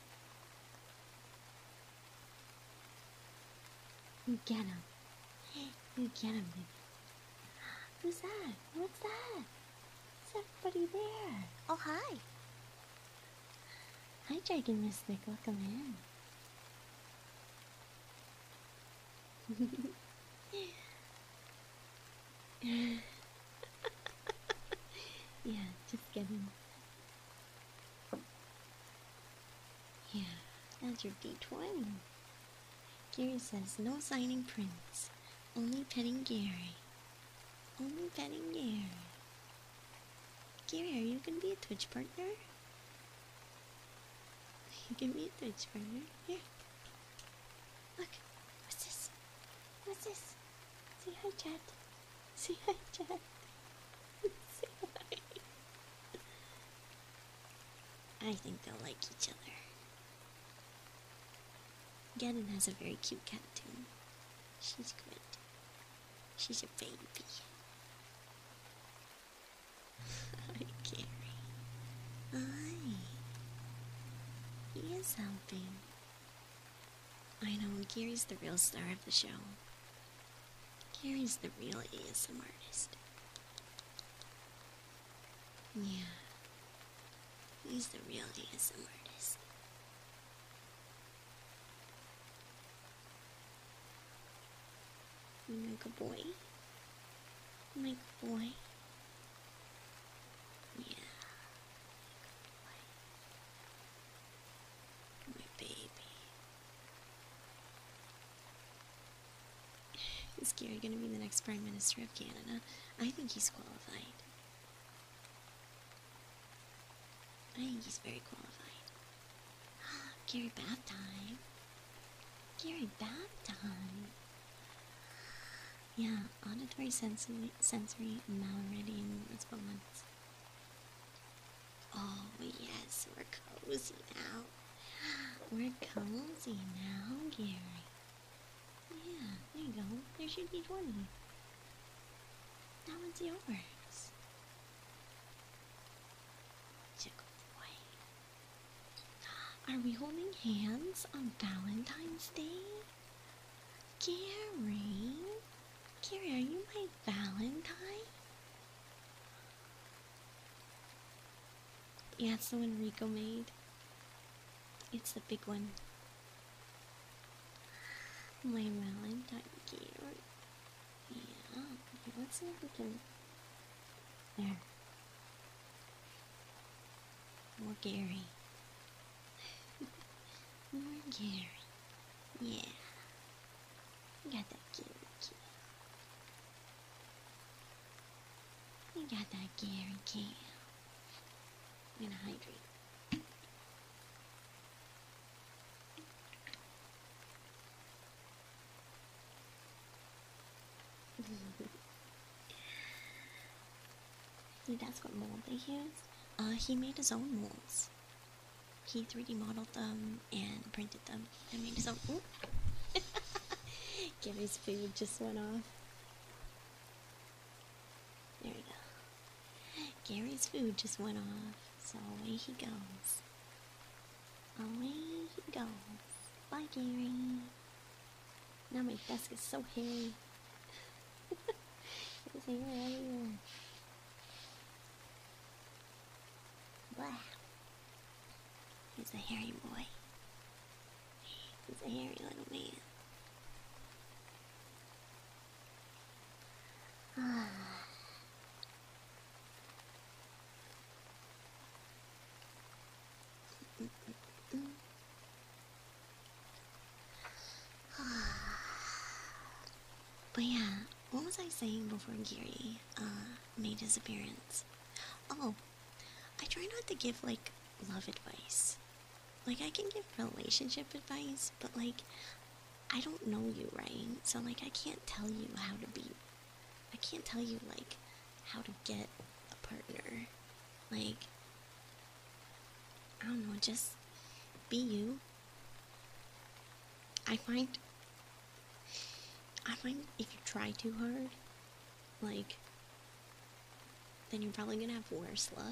You get him. You get him, baby. Who's that? What's that? Is everybody there? Oh, hi. Hi, Dragon Mystic. Welcome in. Yeah, just kidding. Yeah, that's your D twenty. Gary says, no signing prints. Only petting Gary. Only petting Gary. Gary, are you gonna be a Twitch partner? You can be a Twitch partner. Here. Look. What's this? What's this? Say hi, chat. Say hi, chat. Say hi. I think they'll like each other. Gannon has a very cute cat too. She's great. She's a baby. Hi, Gary. Hi. He is helping. I know, Gary's the real star of the show. Gary's the real A S M artist. Yeah. He's the real A S M artist. You make a boy? Make a boy? Yeah. My baby. Is Gary gonna be the next Prime Minister of Canada? I think he's qualified. I think he's very qualified. Gary bath time. Gary bath time. Yeah, auditory, sensory, sensory, meridian response. Oh yes, we're cozy now. We're cozy now, Gary. Yeah, there you go. There's your D twenty. Now it's yours. Tickle boy. Are we holding hands on Valentine's Day? Gary? Gary, are you my Valentine? Yeah, it's the one Rico made. It's the big one. My Valentine, Gary. Yeah, okay, let's see if we can... There. More Gary. More Gary. Yeah. You got that Gary kid. You got that Gary kid. I'm gonna hydrate. See, that's what mold they used. Uh, he made his own molds. He three D modeled them and printed them and made his own. Ooh. Gary's food just went off. There we go. Gary's food just went off, so away he goes. Away he goes. Bye, Gary. Now my desk is so hairy. There's hair everywhere. Blah. He's a hairy boy. He's a hairy little man. Ah. But yeah, what was I saying before Gary uh, made his appearance? Oh, I try not to give, like, love advice. Like, I can give relationship advice, but, like, I don't know you, right? So, like, I can't tell you how to be. I can't tell you, like, how to get a partner. Like, I don't know, just be you. I find, I find if you try too hard, like, then you're probably gonna have worse luck.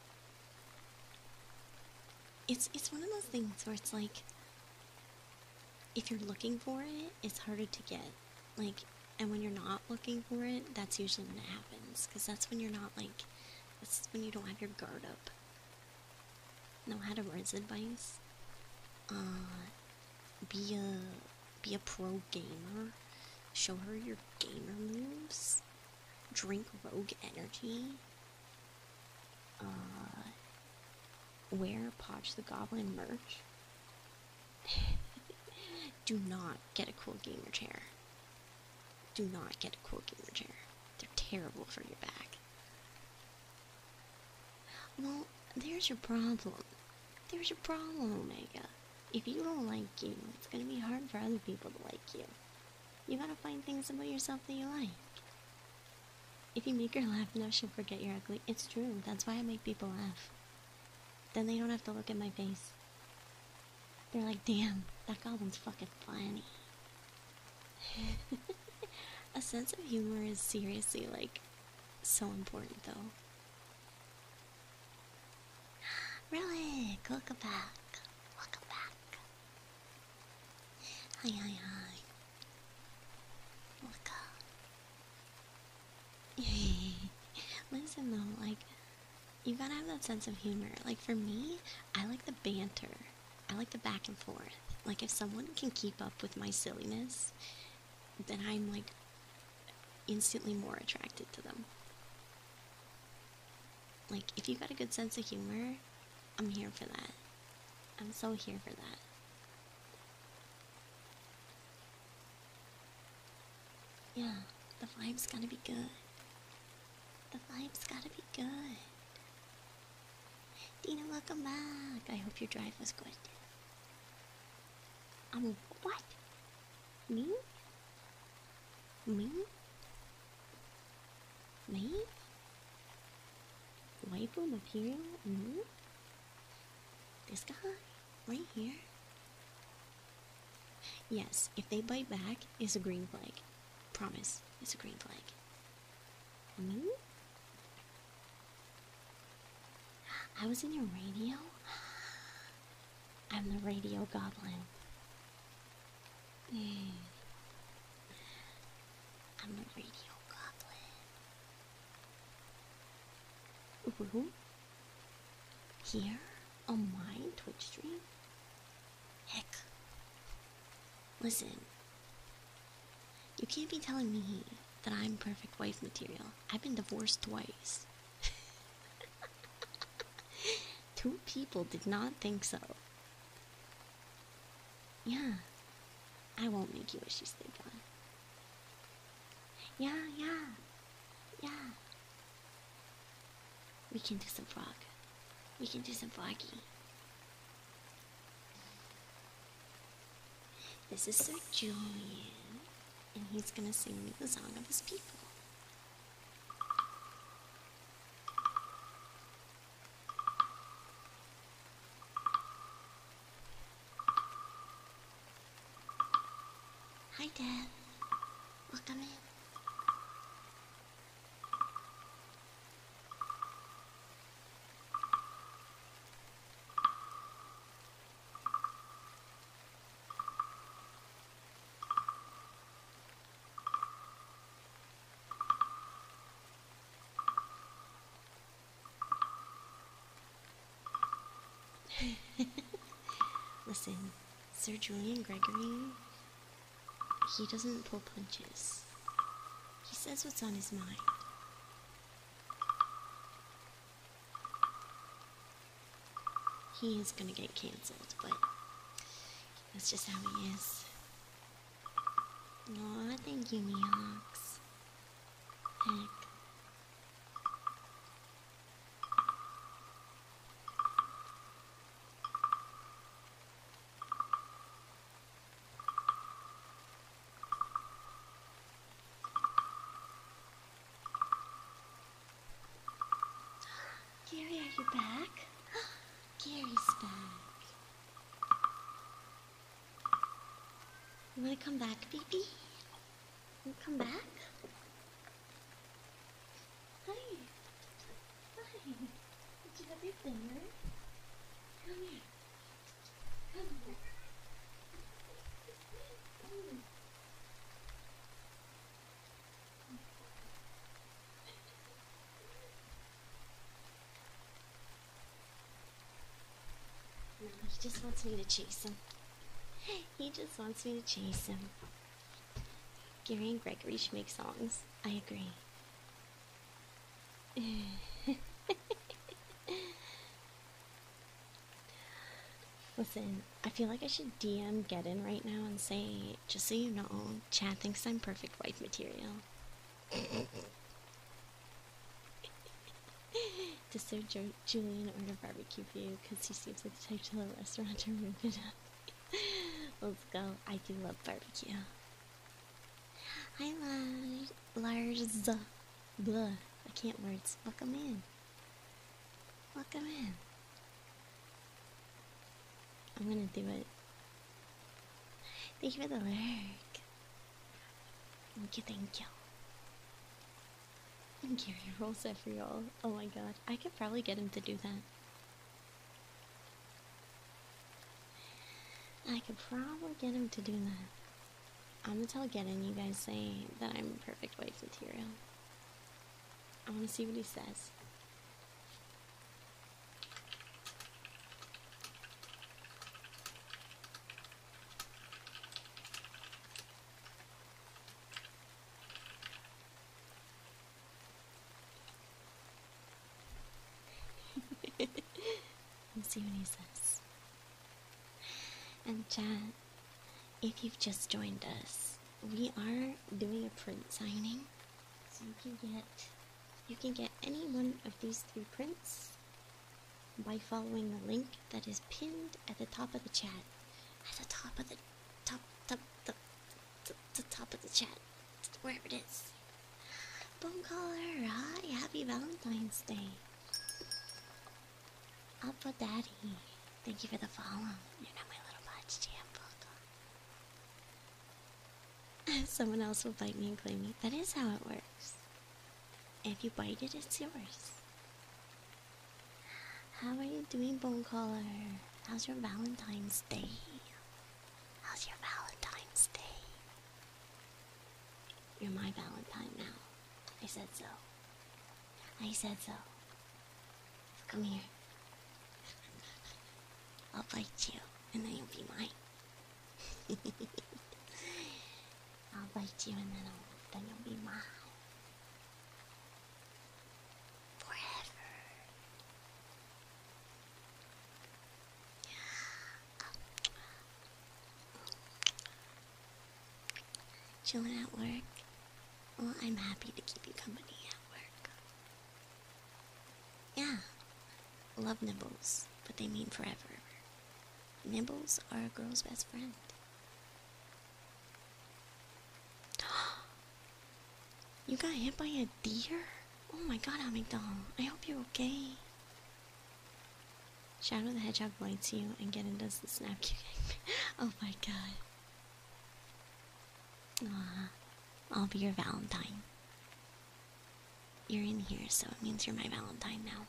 It's, it's one of those things where it's like, if you're looking for it, it's harder to get. Like, and when you're not looking for it, that's usually when it happens. Because that's when you're not, like, that's when you don't have your guard up. Know how to words advice? Uh, be a, be a pro gamer. Show her your gamer moves. Drink rogue energy. Uh, wear Podge the Goblin merch. Do not get a cool gamer chair. Do not get a cool gamer chair. They're terrible for your back. Well, there's your problem. There's your problem, Omega. If you don't like you, it's gonna be hard for other people to like you. You gotta find things about yourself that you like. If you make her laugh enough, she'll forget you're ugly. It's true. That's why I make people laugh. Then they don't have to look at my face. They're like, damn, that goblin's fucking funny. A sense of humor is seriously, like, so important, though. Relic, welcome back. Welcome back. Hi, hi, hi. Welcome. Listen, though, like, you gotta have that sense of humor. Like for me, I like the banter. I like the back and forth. Like if someone can keep up with my silliness, then I'm like instantly more attracted to them. Like if you got a good sense of humor, I'm here for that. I'm so here for that. Yeah, the vibe's gotta be good. The vibe's gotta be good. Dina, welcome back. I hope your drive was good. Um, what? Me? Me? Me? Waifu material? Me? This guy? Right here? Yes, if they bite back, it's a green flag. Promise, it's a green flag. Me? I was in your radio? I'm the radio goblin. Mm. I'm the radio goblin. Ooh. Here? On my Twitch stream? Heck. Listen. You can't be telling me that I'm perfect wife material. I've been divorced twice. Two people did not think so. Yeah. I won't make you wish you stayed gone. Yeah, yeah. Yeah. We can do some frog. We can do some froggy. This is Sir Julian, and he's gonna sing me the song of his people. Hi, Dad. Welcome in. Listen, Sir Julian Gregory, he doesn't pull punches. He says what's on his mind. He is gonna get cancelled, but that's just how he is. Aw, thank you, Neox. Heck. Gary, are you back? Gary's back. You wanna come back, baby? You come back? Hi. Hi. Did you have your dinner? Come here. Come here. Come here. No, he just wants me to chase him. He just wants me to chase him. Gary and Gregory should make songs. I agree. Listen, I feel like I should D M Get In right now and say, just so you know, Chad thinks I'm perfect wife material. Does Sir jo Julian order barbecue for you? Because he seems like the type to the restaurant to move it up. Let's go. I do love barbecue. Hi, Lars. Lars. Blah. I can't words. Welcome in. Welcome in. I'm gonna do it. Thank you for the lurk. Thank you, thank you. And Gary rolls every all. Oh my god. I could probably get him to do that. I could probably get him to do that. I'm gonna tell Get In you guys say that I'm perfect wife material. I wanna see what he says. see what he says. And chat, if you've just joined us, we are doing a print signing. So you can get you can get any one of these three prints by following the link that is pinned at the top of the chat. At the top of the top top the the, the top of the chat. Wherever it is. Bone caller, hi, happy Valentine's Day. Alpha Daddy, thank you for the follow. You're not my little botch jam book. Someone else will bite me and claim me. That is how it works. If you bite it, it's yours. How are you doing, Bone caller? How's your Valentine's Day? How's your Valentine's Day? You're my Valentine now. I said so. I said so. Come here. I'll bite you, and then you'll be mine. I'll bite you, and then, I'll, then you'll be mine. Forever. Chilling at work? Well, I'm happy to keep you company at work. Yeah. Love nibbles, but they mean forever. Nibbles are a girl's best friend. You got hit by a deer? Oh my god, Amigdal. I hope you're okay. Shadow the Hedgehog bites you and Geddon does the snap kicking. Oh my god. Aww. I'll be your Valentine. You're in here, so it means you're my Valentine now.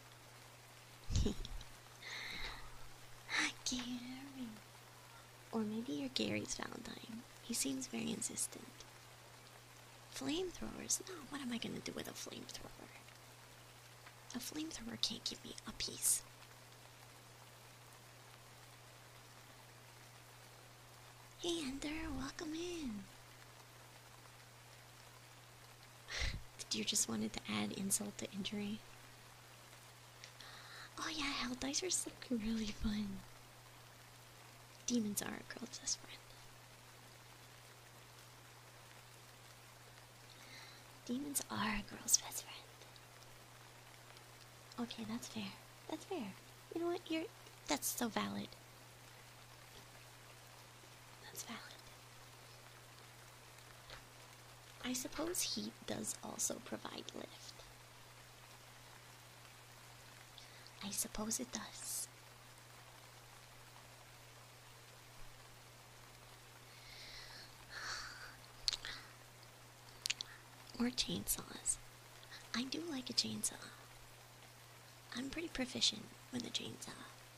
Gary. Or maybe you're Gary's Valentine. He seems very insistent. Flamethrowers? No, what am I gonna do with a flamethrower? A flamethrower can't give me a piece. Hey Ender, welcome in. The deer just wanted to add insult to injury. Oh yeah, Helldicers look really fun. Demons are a girl's best friend. Demons are a girl's best friend. Okay, that's fair. That's fair. You know what? You're... That's so valid. That's valid. I suppose heat does also provide lift. I suppose it does. Or chainsaws. I do like a chainsaw. I'm pretty proficient with a chainsaw.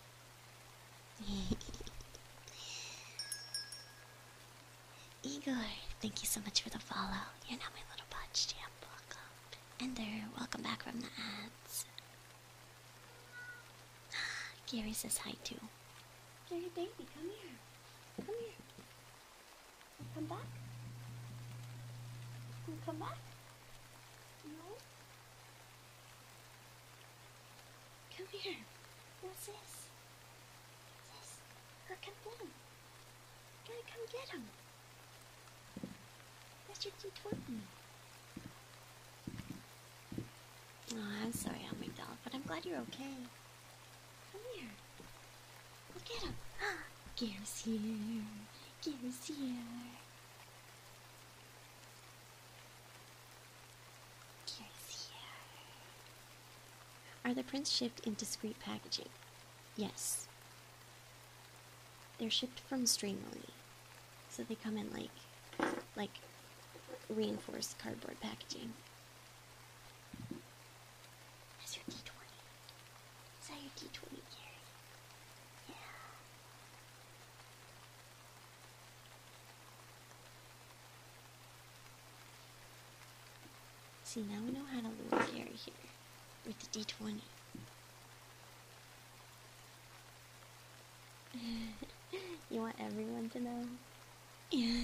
Igor, thank you so much for the follow. You're now my little botch jam book. Ender, welcome back from the ads. Gary says hi too. Gary baby, come here. Come here. Come back? You come back? No? Come here. What's this? What's this? Her, come get him. Gotta come get him. That's your D twenty. Oh, I'm sorry, Amigdal, but I'm glad you're okay. Come here. Look at him. Gary's here. Gary's here. Are the prints shipped in discreet packaging? Yes. They're shipped from Streamily. So they come in like, like, reinforced cardboard packaging. That's your D twenty. Is that your D twenty, Gary? Yeah. See, now we know how to lure Gary here. With the D twenty. You want everyone to know? Yeah.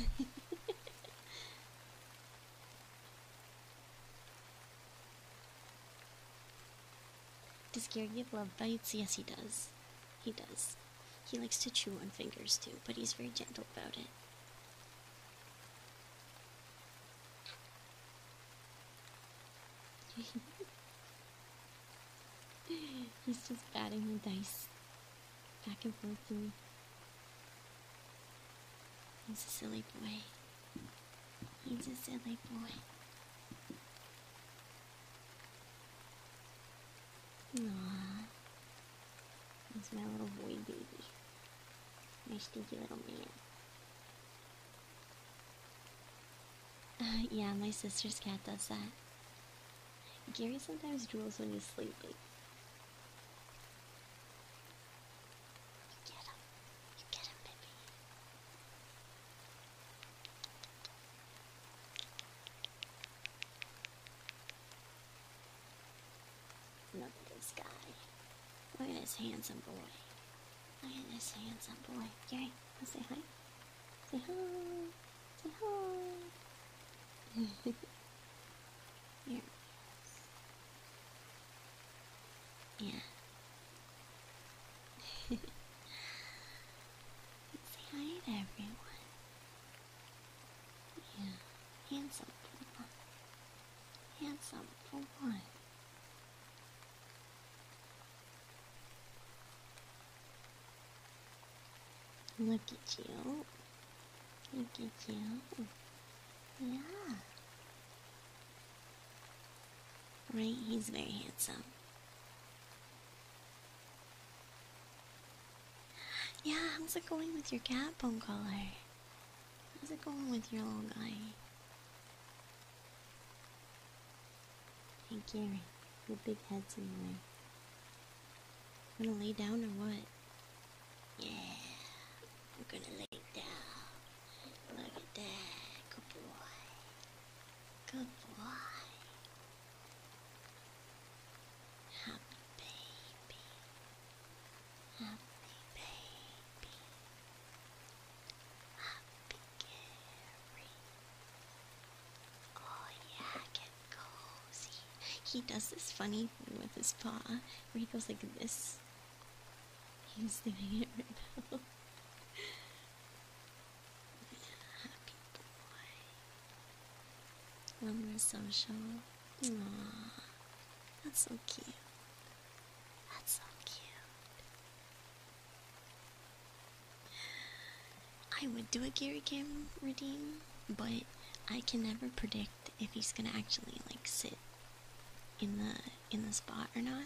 Does Gary give love bites? Yes, he does. He does. He likes to chew on fingers too, but he's very gentle about it. He's just batting the dice back and forth to me. He's a silly boy. He's a silly boy. Aww. That's my little boy baby. My stinky little man. Uh, yeah, my sister's cat does that. Gary sometimes drools when he's sleeping. You get him. You get him, baby. Look at this guy. Look at this handsome boy. Look at this handsome boy. Gary, wanna say hi? Say hi. Say hi. Here. Yeah. Say hi to everyone. Yeah. Handsome boy. Handsome boy. Look at you. Look at you. Yeah. Right? He's very handsome. Yeah, how's it going with your cat, Bone Color? How's it going with your little guy? Hey, Gary, your big head's in the way. Gonna lay down or what? Yeah, I'm gonna lay down. Look at that. Good boy. Good boy. Happy baby. Happy baby. Happy Gary. Oh yeah, get cozy. He does this funny thing with his paw where he goes like this. He's doing it right now. Happy boy. When we're social. Aww. That's so cute. That's so cute. I would do a Gary Cam routine, but I can never predict if he's gonna actually like sit in the in the spot or not.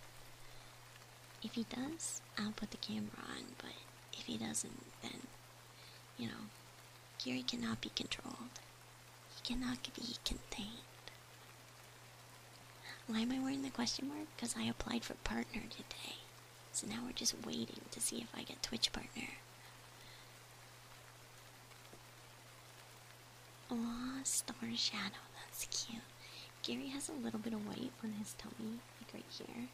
If he does, I'll put the camera on, but if he doesn't, then, you know, Gary cannot be controlled. He cannot be contained. Why am I wearing the question mark? Because I applied for partner today. So now we're just waiting to see if I get Twitch partner. Aw, Star Shadow, that's cute. Gary has a little bit of white on his tummy, like right here.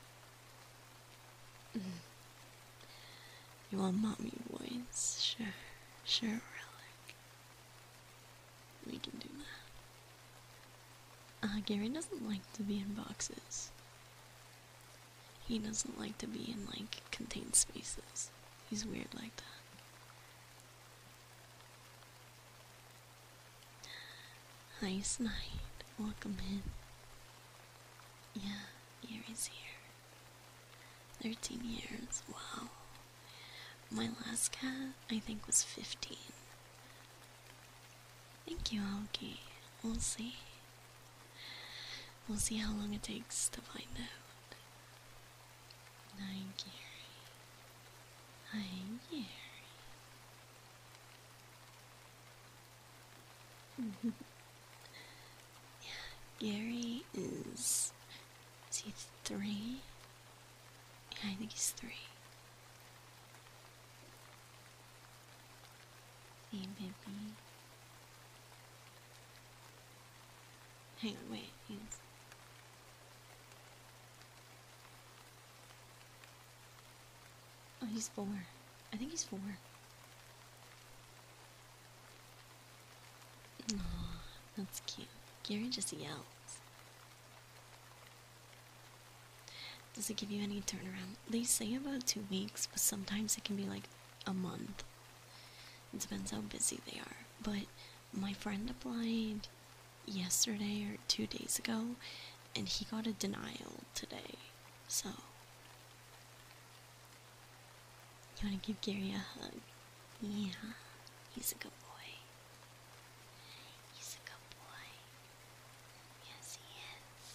Mm. You want mommy voice? Sure, sure, Relic. We can do that. Uh, Gary doesn't like to be in boxes. He doesn't like to be in, like, contained spaces. He's weird like that. Nice night. Welcome in. Yeah, Gary's here. thirteen years, wow. My last cat, I think, was fifteen. Thank you, Aoki. We'll see. We'll see how long it takes to find out. Hi, Gary. Hi, Gary. Yeah, Gary is... Is he three? Yeah, I think he's three. Hey, baby. Hang on, wait. He's... Oh, he's four. I think he's four. Aw, that's cute. Gary just yells. Does it give you any turnaround? They say about two weeks, but sometimes it can be like a month. It depends how busy they are. But my friend applied yesterday or two days ago, and he got a denial today. So, you want to give Gary a hug? Yeah, he's a good boy. He's a good boy. Yes, he is.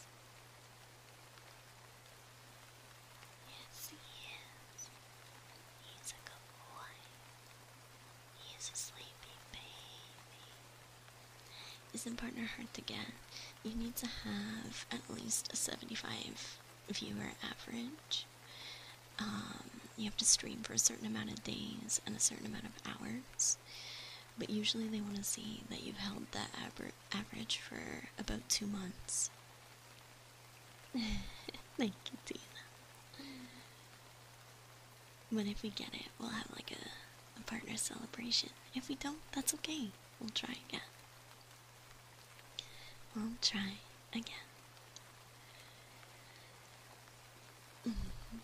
Yes, he is. He's a good boy. He is a sleepy baby. Isn't partner hard to get? You need to have at least a seventy-five viewer average. Um, you have to stream for a certain amount of days and a certain amount of hours. But usually they want to see that you've held that aver average for about two months. Thank you, Gina. But if we get it, we'll have like a, a partner celebration. If we don't, that's okay. We'll try again. We'll try again. Mm-hmm.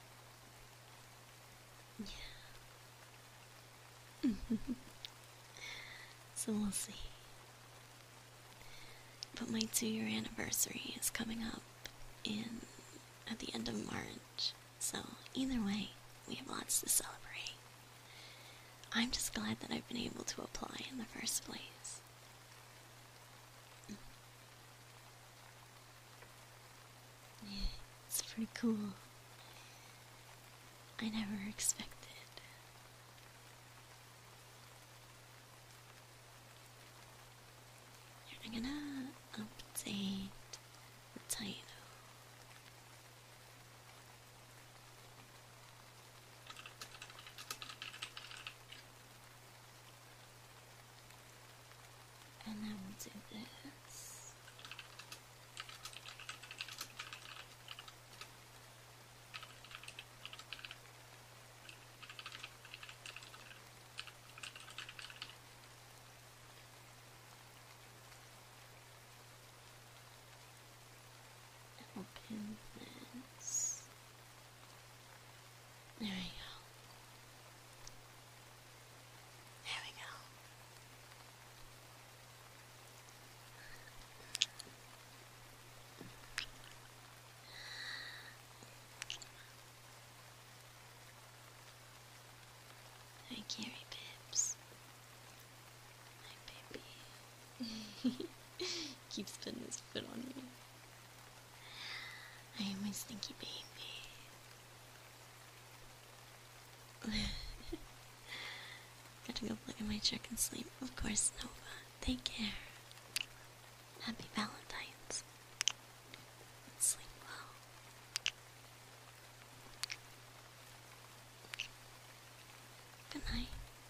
Yeah. So we'll see. But my two-year anniversary is coming up in at the end of March. So either way, we have lots to celebrate. I'm just glad that I've been able to apply in the first place. Yeah, it's pretty cool. I never expected. I'm gonna update the title. And then we'll do this. Open this. There we go. There we go. Hi, Gary Pips. Hi, baby. Keeps putting his foot on me. I am my stinky baby. Gotta go play in my truck and sleep. Of course, Nova. Take care. Happy Valentine's. Sleep well. Good night.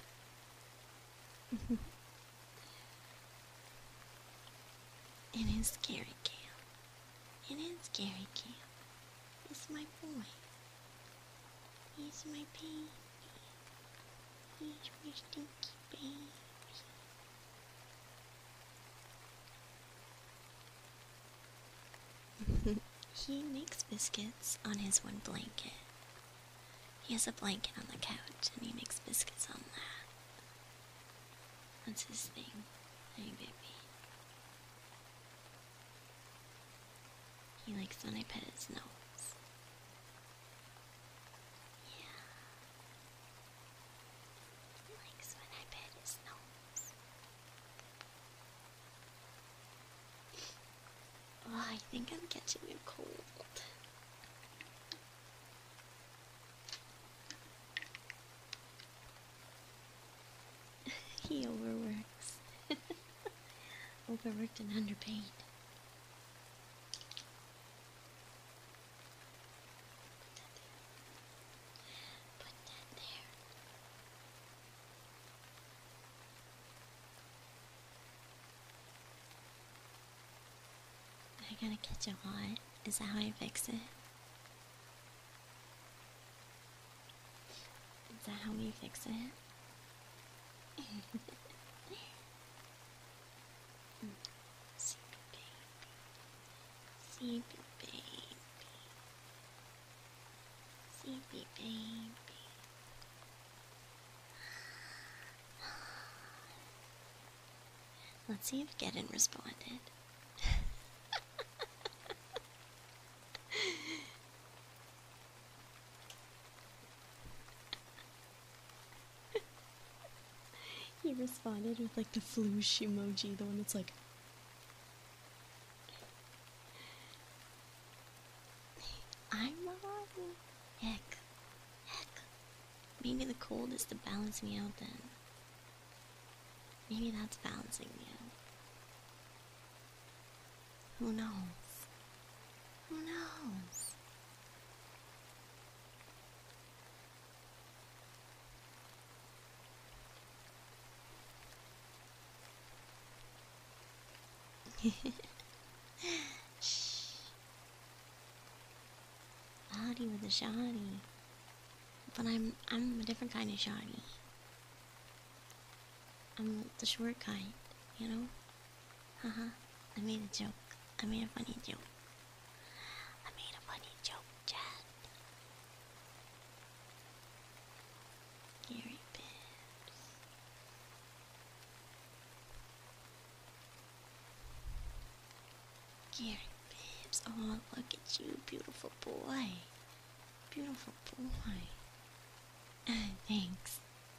It is Gary Camp. It is Gary Camp. It's my boy. He's my baby. He's my stinky baby. He makes biscuits on his one blanket. He has a blanket on the couch and he makes biscuits on that. That's his thing. Hey, baby. He likes when I pet his nose. Yeah. He likes when I pet his nose. Oh, I think I'm catching a cold. He overworks. Overworked and underpaid. I gotta catch a hot. Is that how I fix it? Is that how we fix it? Sleepy baby. Sleepy baby. baby, baby. Let's see if Gedden responded. He responded with like the floosh emoji, the one that's like. I'm wrong. Heck. Heck. Maybe the cold is to balance me out then. Maybe that's balancing me out. Who knows? Who knows? Shh. Shoddy with a shoddy. But I'm I'm a different kind of shoddy. I'm the short kind, you know? Haha. I made a joke. I made a funny joke. I made a funny joke, Chad. Gary Bibbs. Gary Bibbs. Oh, look at you, beautiful boy. Beautiful boy. Thanks.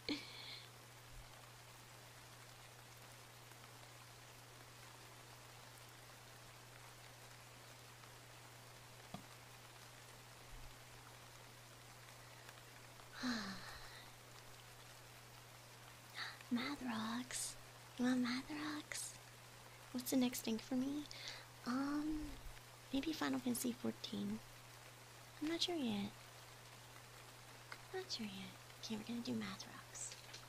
Math rocks. You want math rocks? What's the next thing for me? Um, maybe Final Fantasy fourteen. I'm not sure yet. Not sure yet. Okay, we're gonna do math rocks.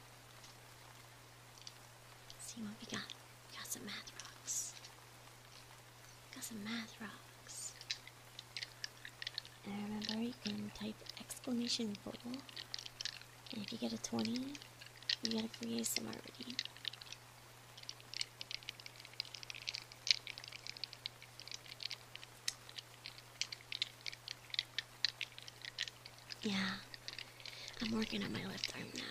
Let's see what we got. We got some math rocks. Got some math rocks. And remember, you can type exclamation goal. And if you get a twenty, you gotta create some already. Yeah, I'm working on my left arm now.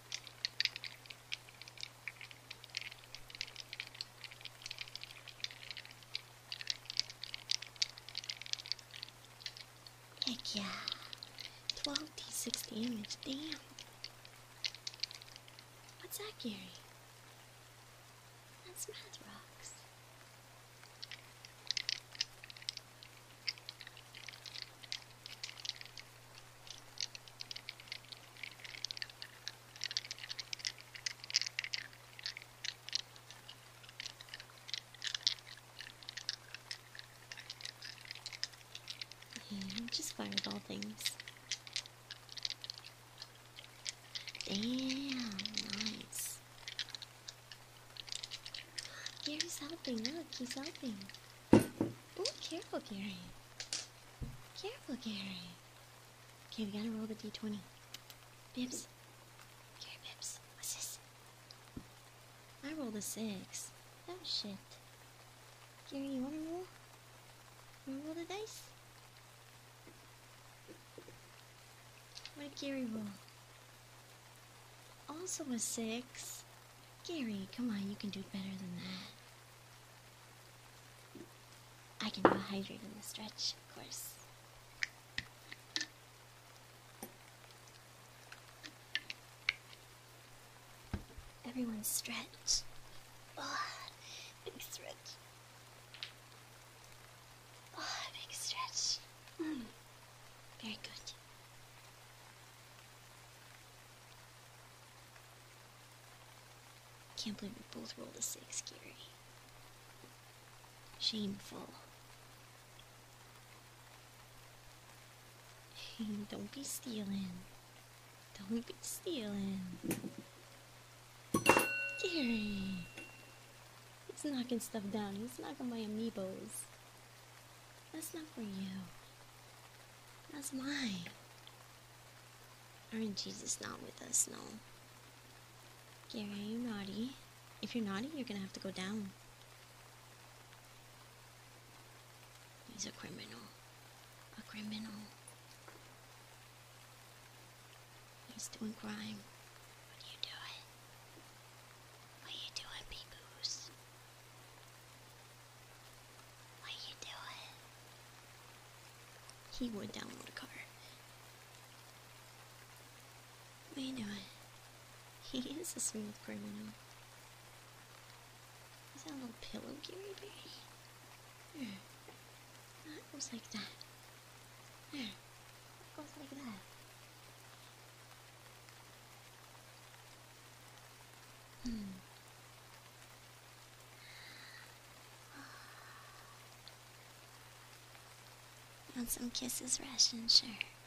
Heck yeah. twelve D six damage, damn. What's that, Gary? That's math rocks. Yeah, just fireball things. Damn, nice. Gary's helping, look, he's helping. Oh, careful, Gary. Careful, Gary. Okay, we gotta roll the D twenty. Bibbs. Gary Bibbs, what's this? I rolled a six. Oh, shit. Gary, you wanna roll? You wanna roll the dice? What did Gary roll? Also a six. Gary, come on, you can do better than that. I can do a hydrate in the stretch, of course. Everyone stretch. Oh, big stretch. Oh, big stretch. Mm. Very good. Can't believe we both rolled a six, Gary. Shameful. Don't be stealing. Don't be stealing. Gary. He's knocking stuff down. He's knocking my amiibos. That's not for you. That's mine. R N G's is not with us, no. Gary, are you naughty? If you're naughty, you're gonna have to go down. He's a criminal. A criminal. He's doing crime. What are you doing? What are you doing, Peepoos? What are you doing? He would download a car. What are you doing? He is a smooth criminal. Is that a little pillow, Gary Berry? There. That goes like that. There. That goes like that. Hmm. Want some kisses, Ration? Sure.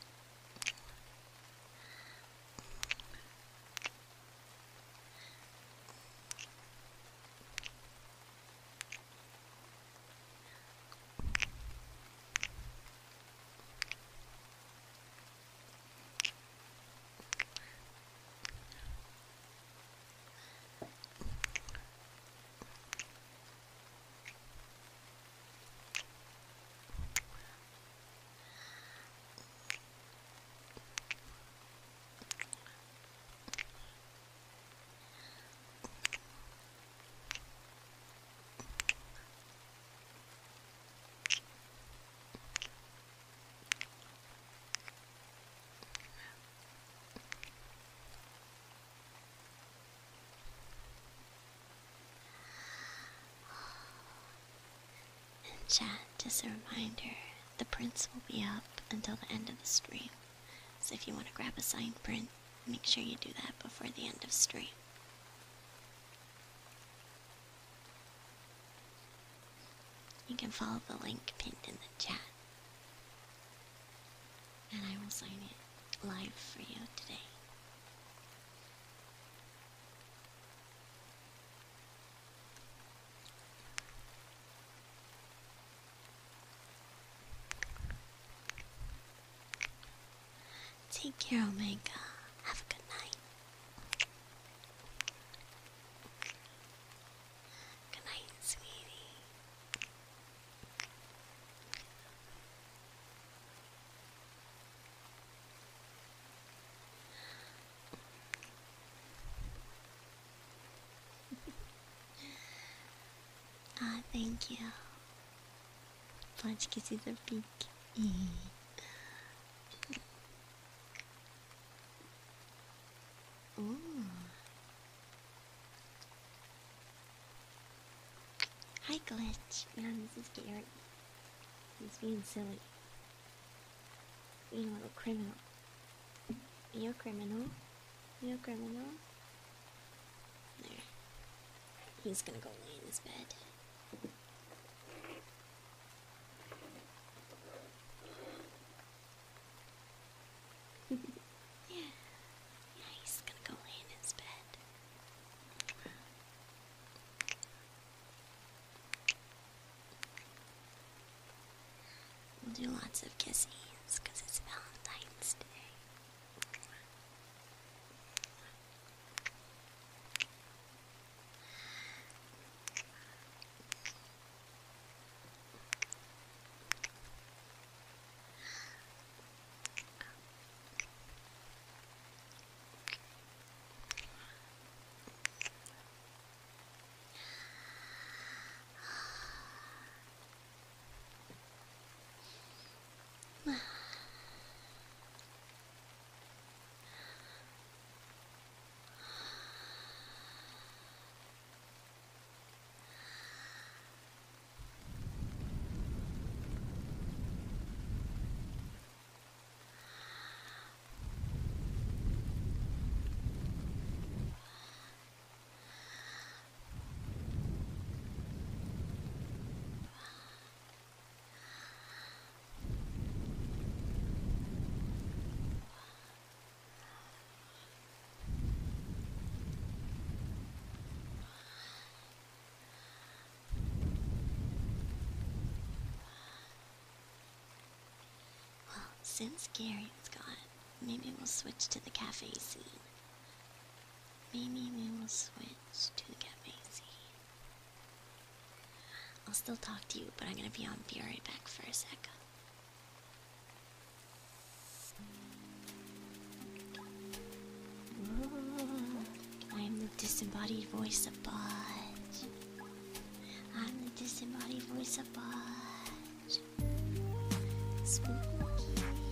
Chat, just a reminder, the prints will be up until the end of the stream. So if you want to grab a signed print, make sure you do that before the end of stream. You can follow the link pinned in the chat. And I will sign it live for you today. Take care, Omega. Have a good night. Good night, sweetie. Ah, thank you. Podgekinn the beak. Ooh. Hi, Glitch. Man, this is Gary. He's being silly. Being a little criminal. Are you a criminal? Are you a criminal? There. He's gonna go lay in his bed. Do lots of kisses because it's Valentine's Day. Since Gary is gone, maybe we'll switch to the cafe scene. Maybe we will switch to the cafe scene. I'll still talk to you, but I'm gonna be on. Be right back for a sec. disembodied voice of Budge. I'm the disembodied voice of Budge. Spooky.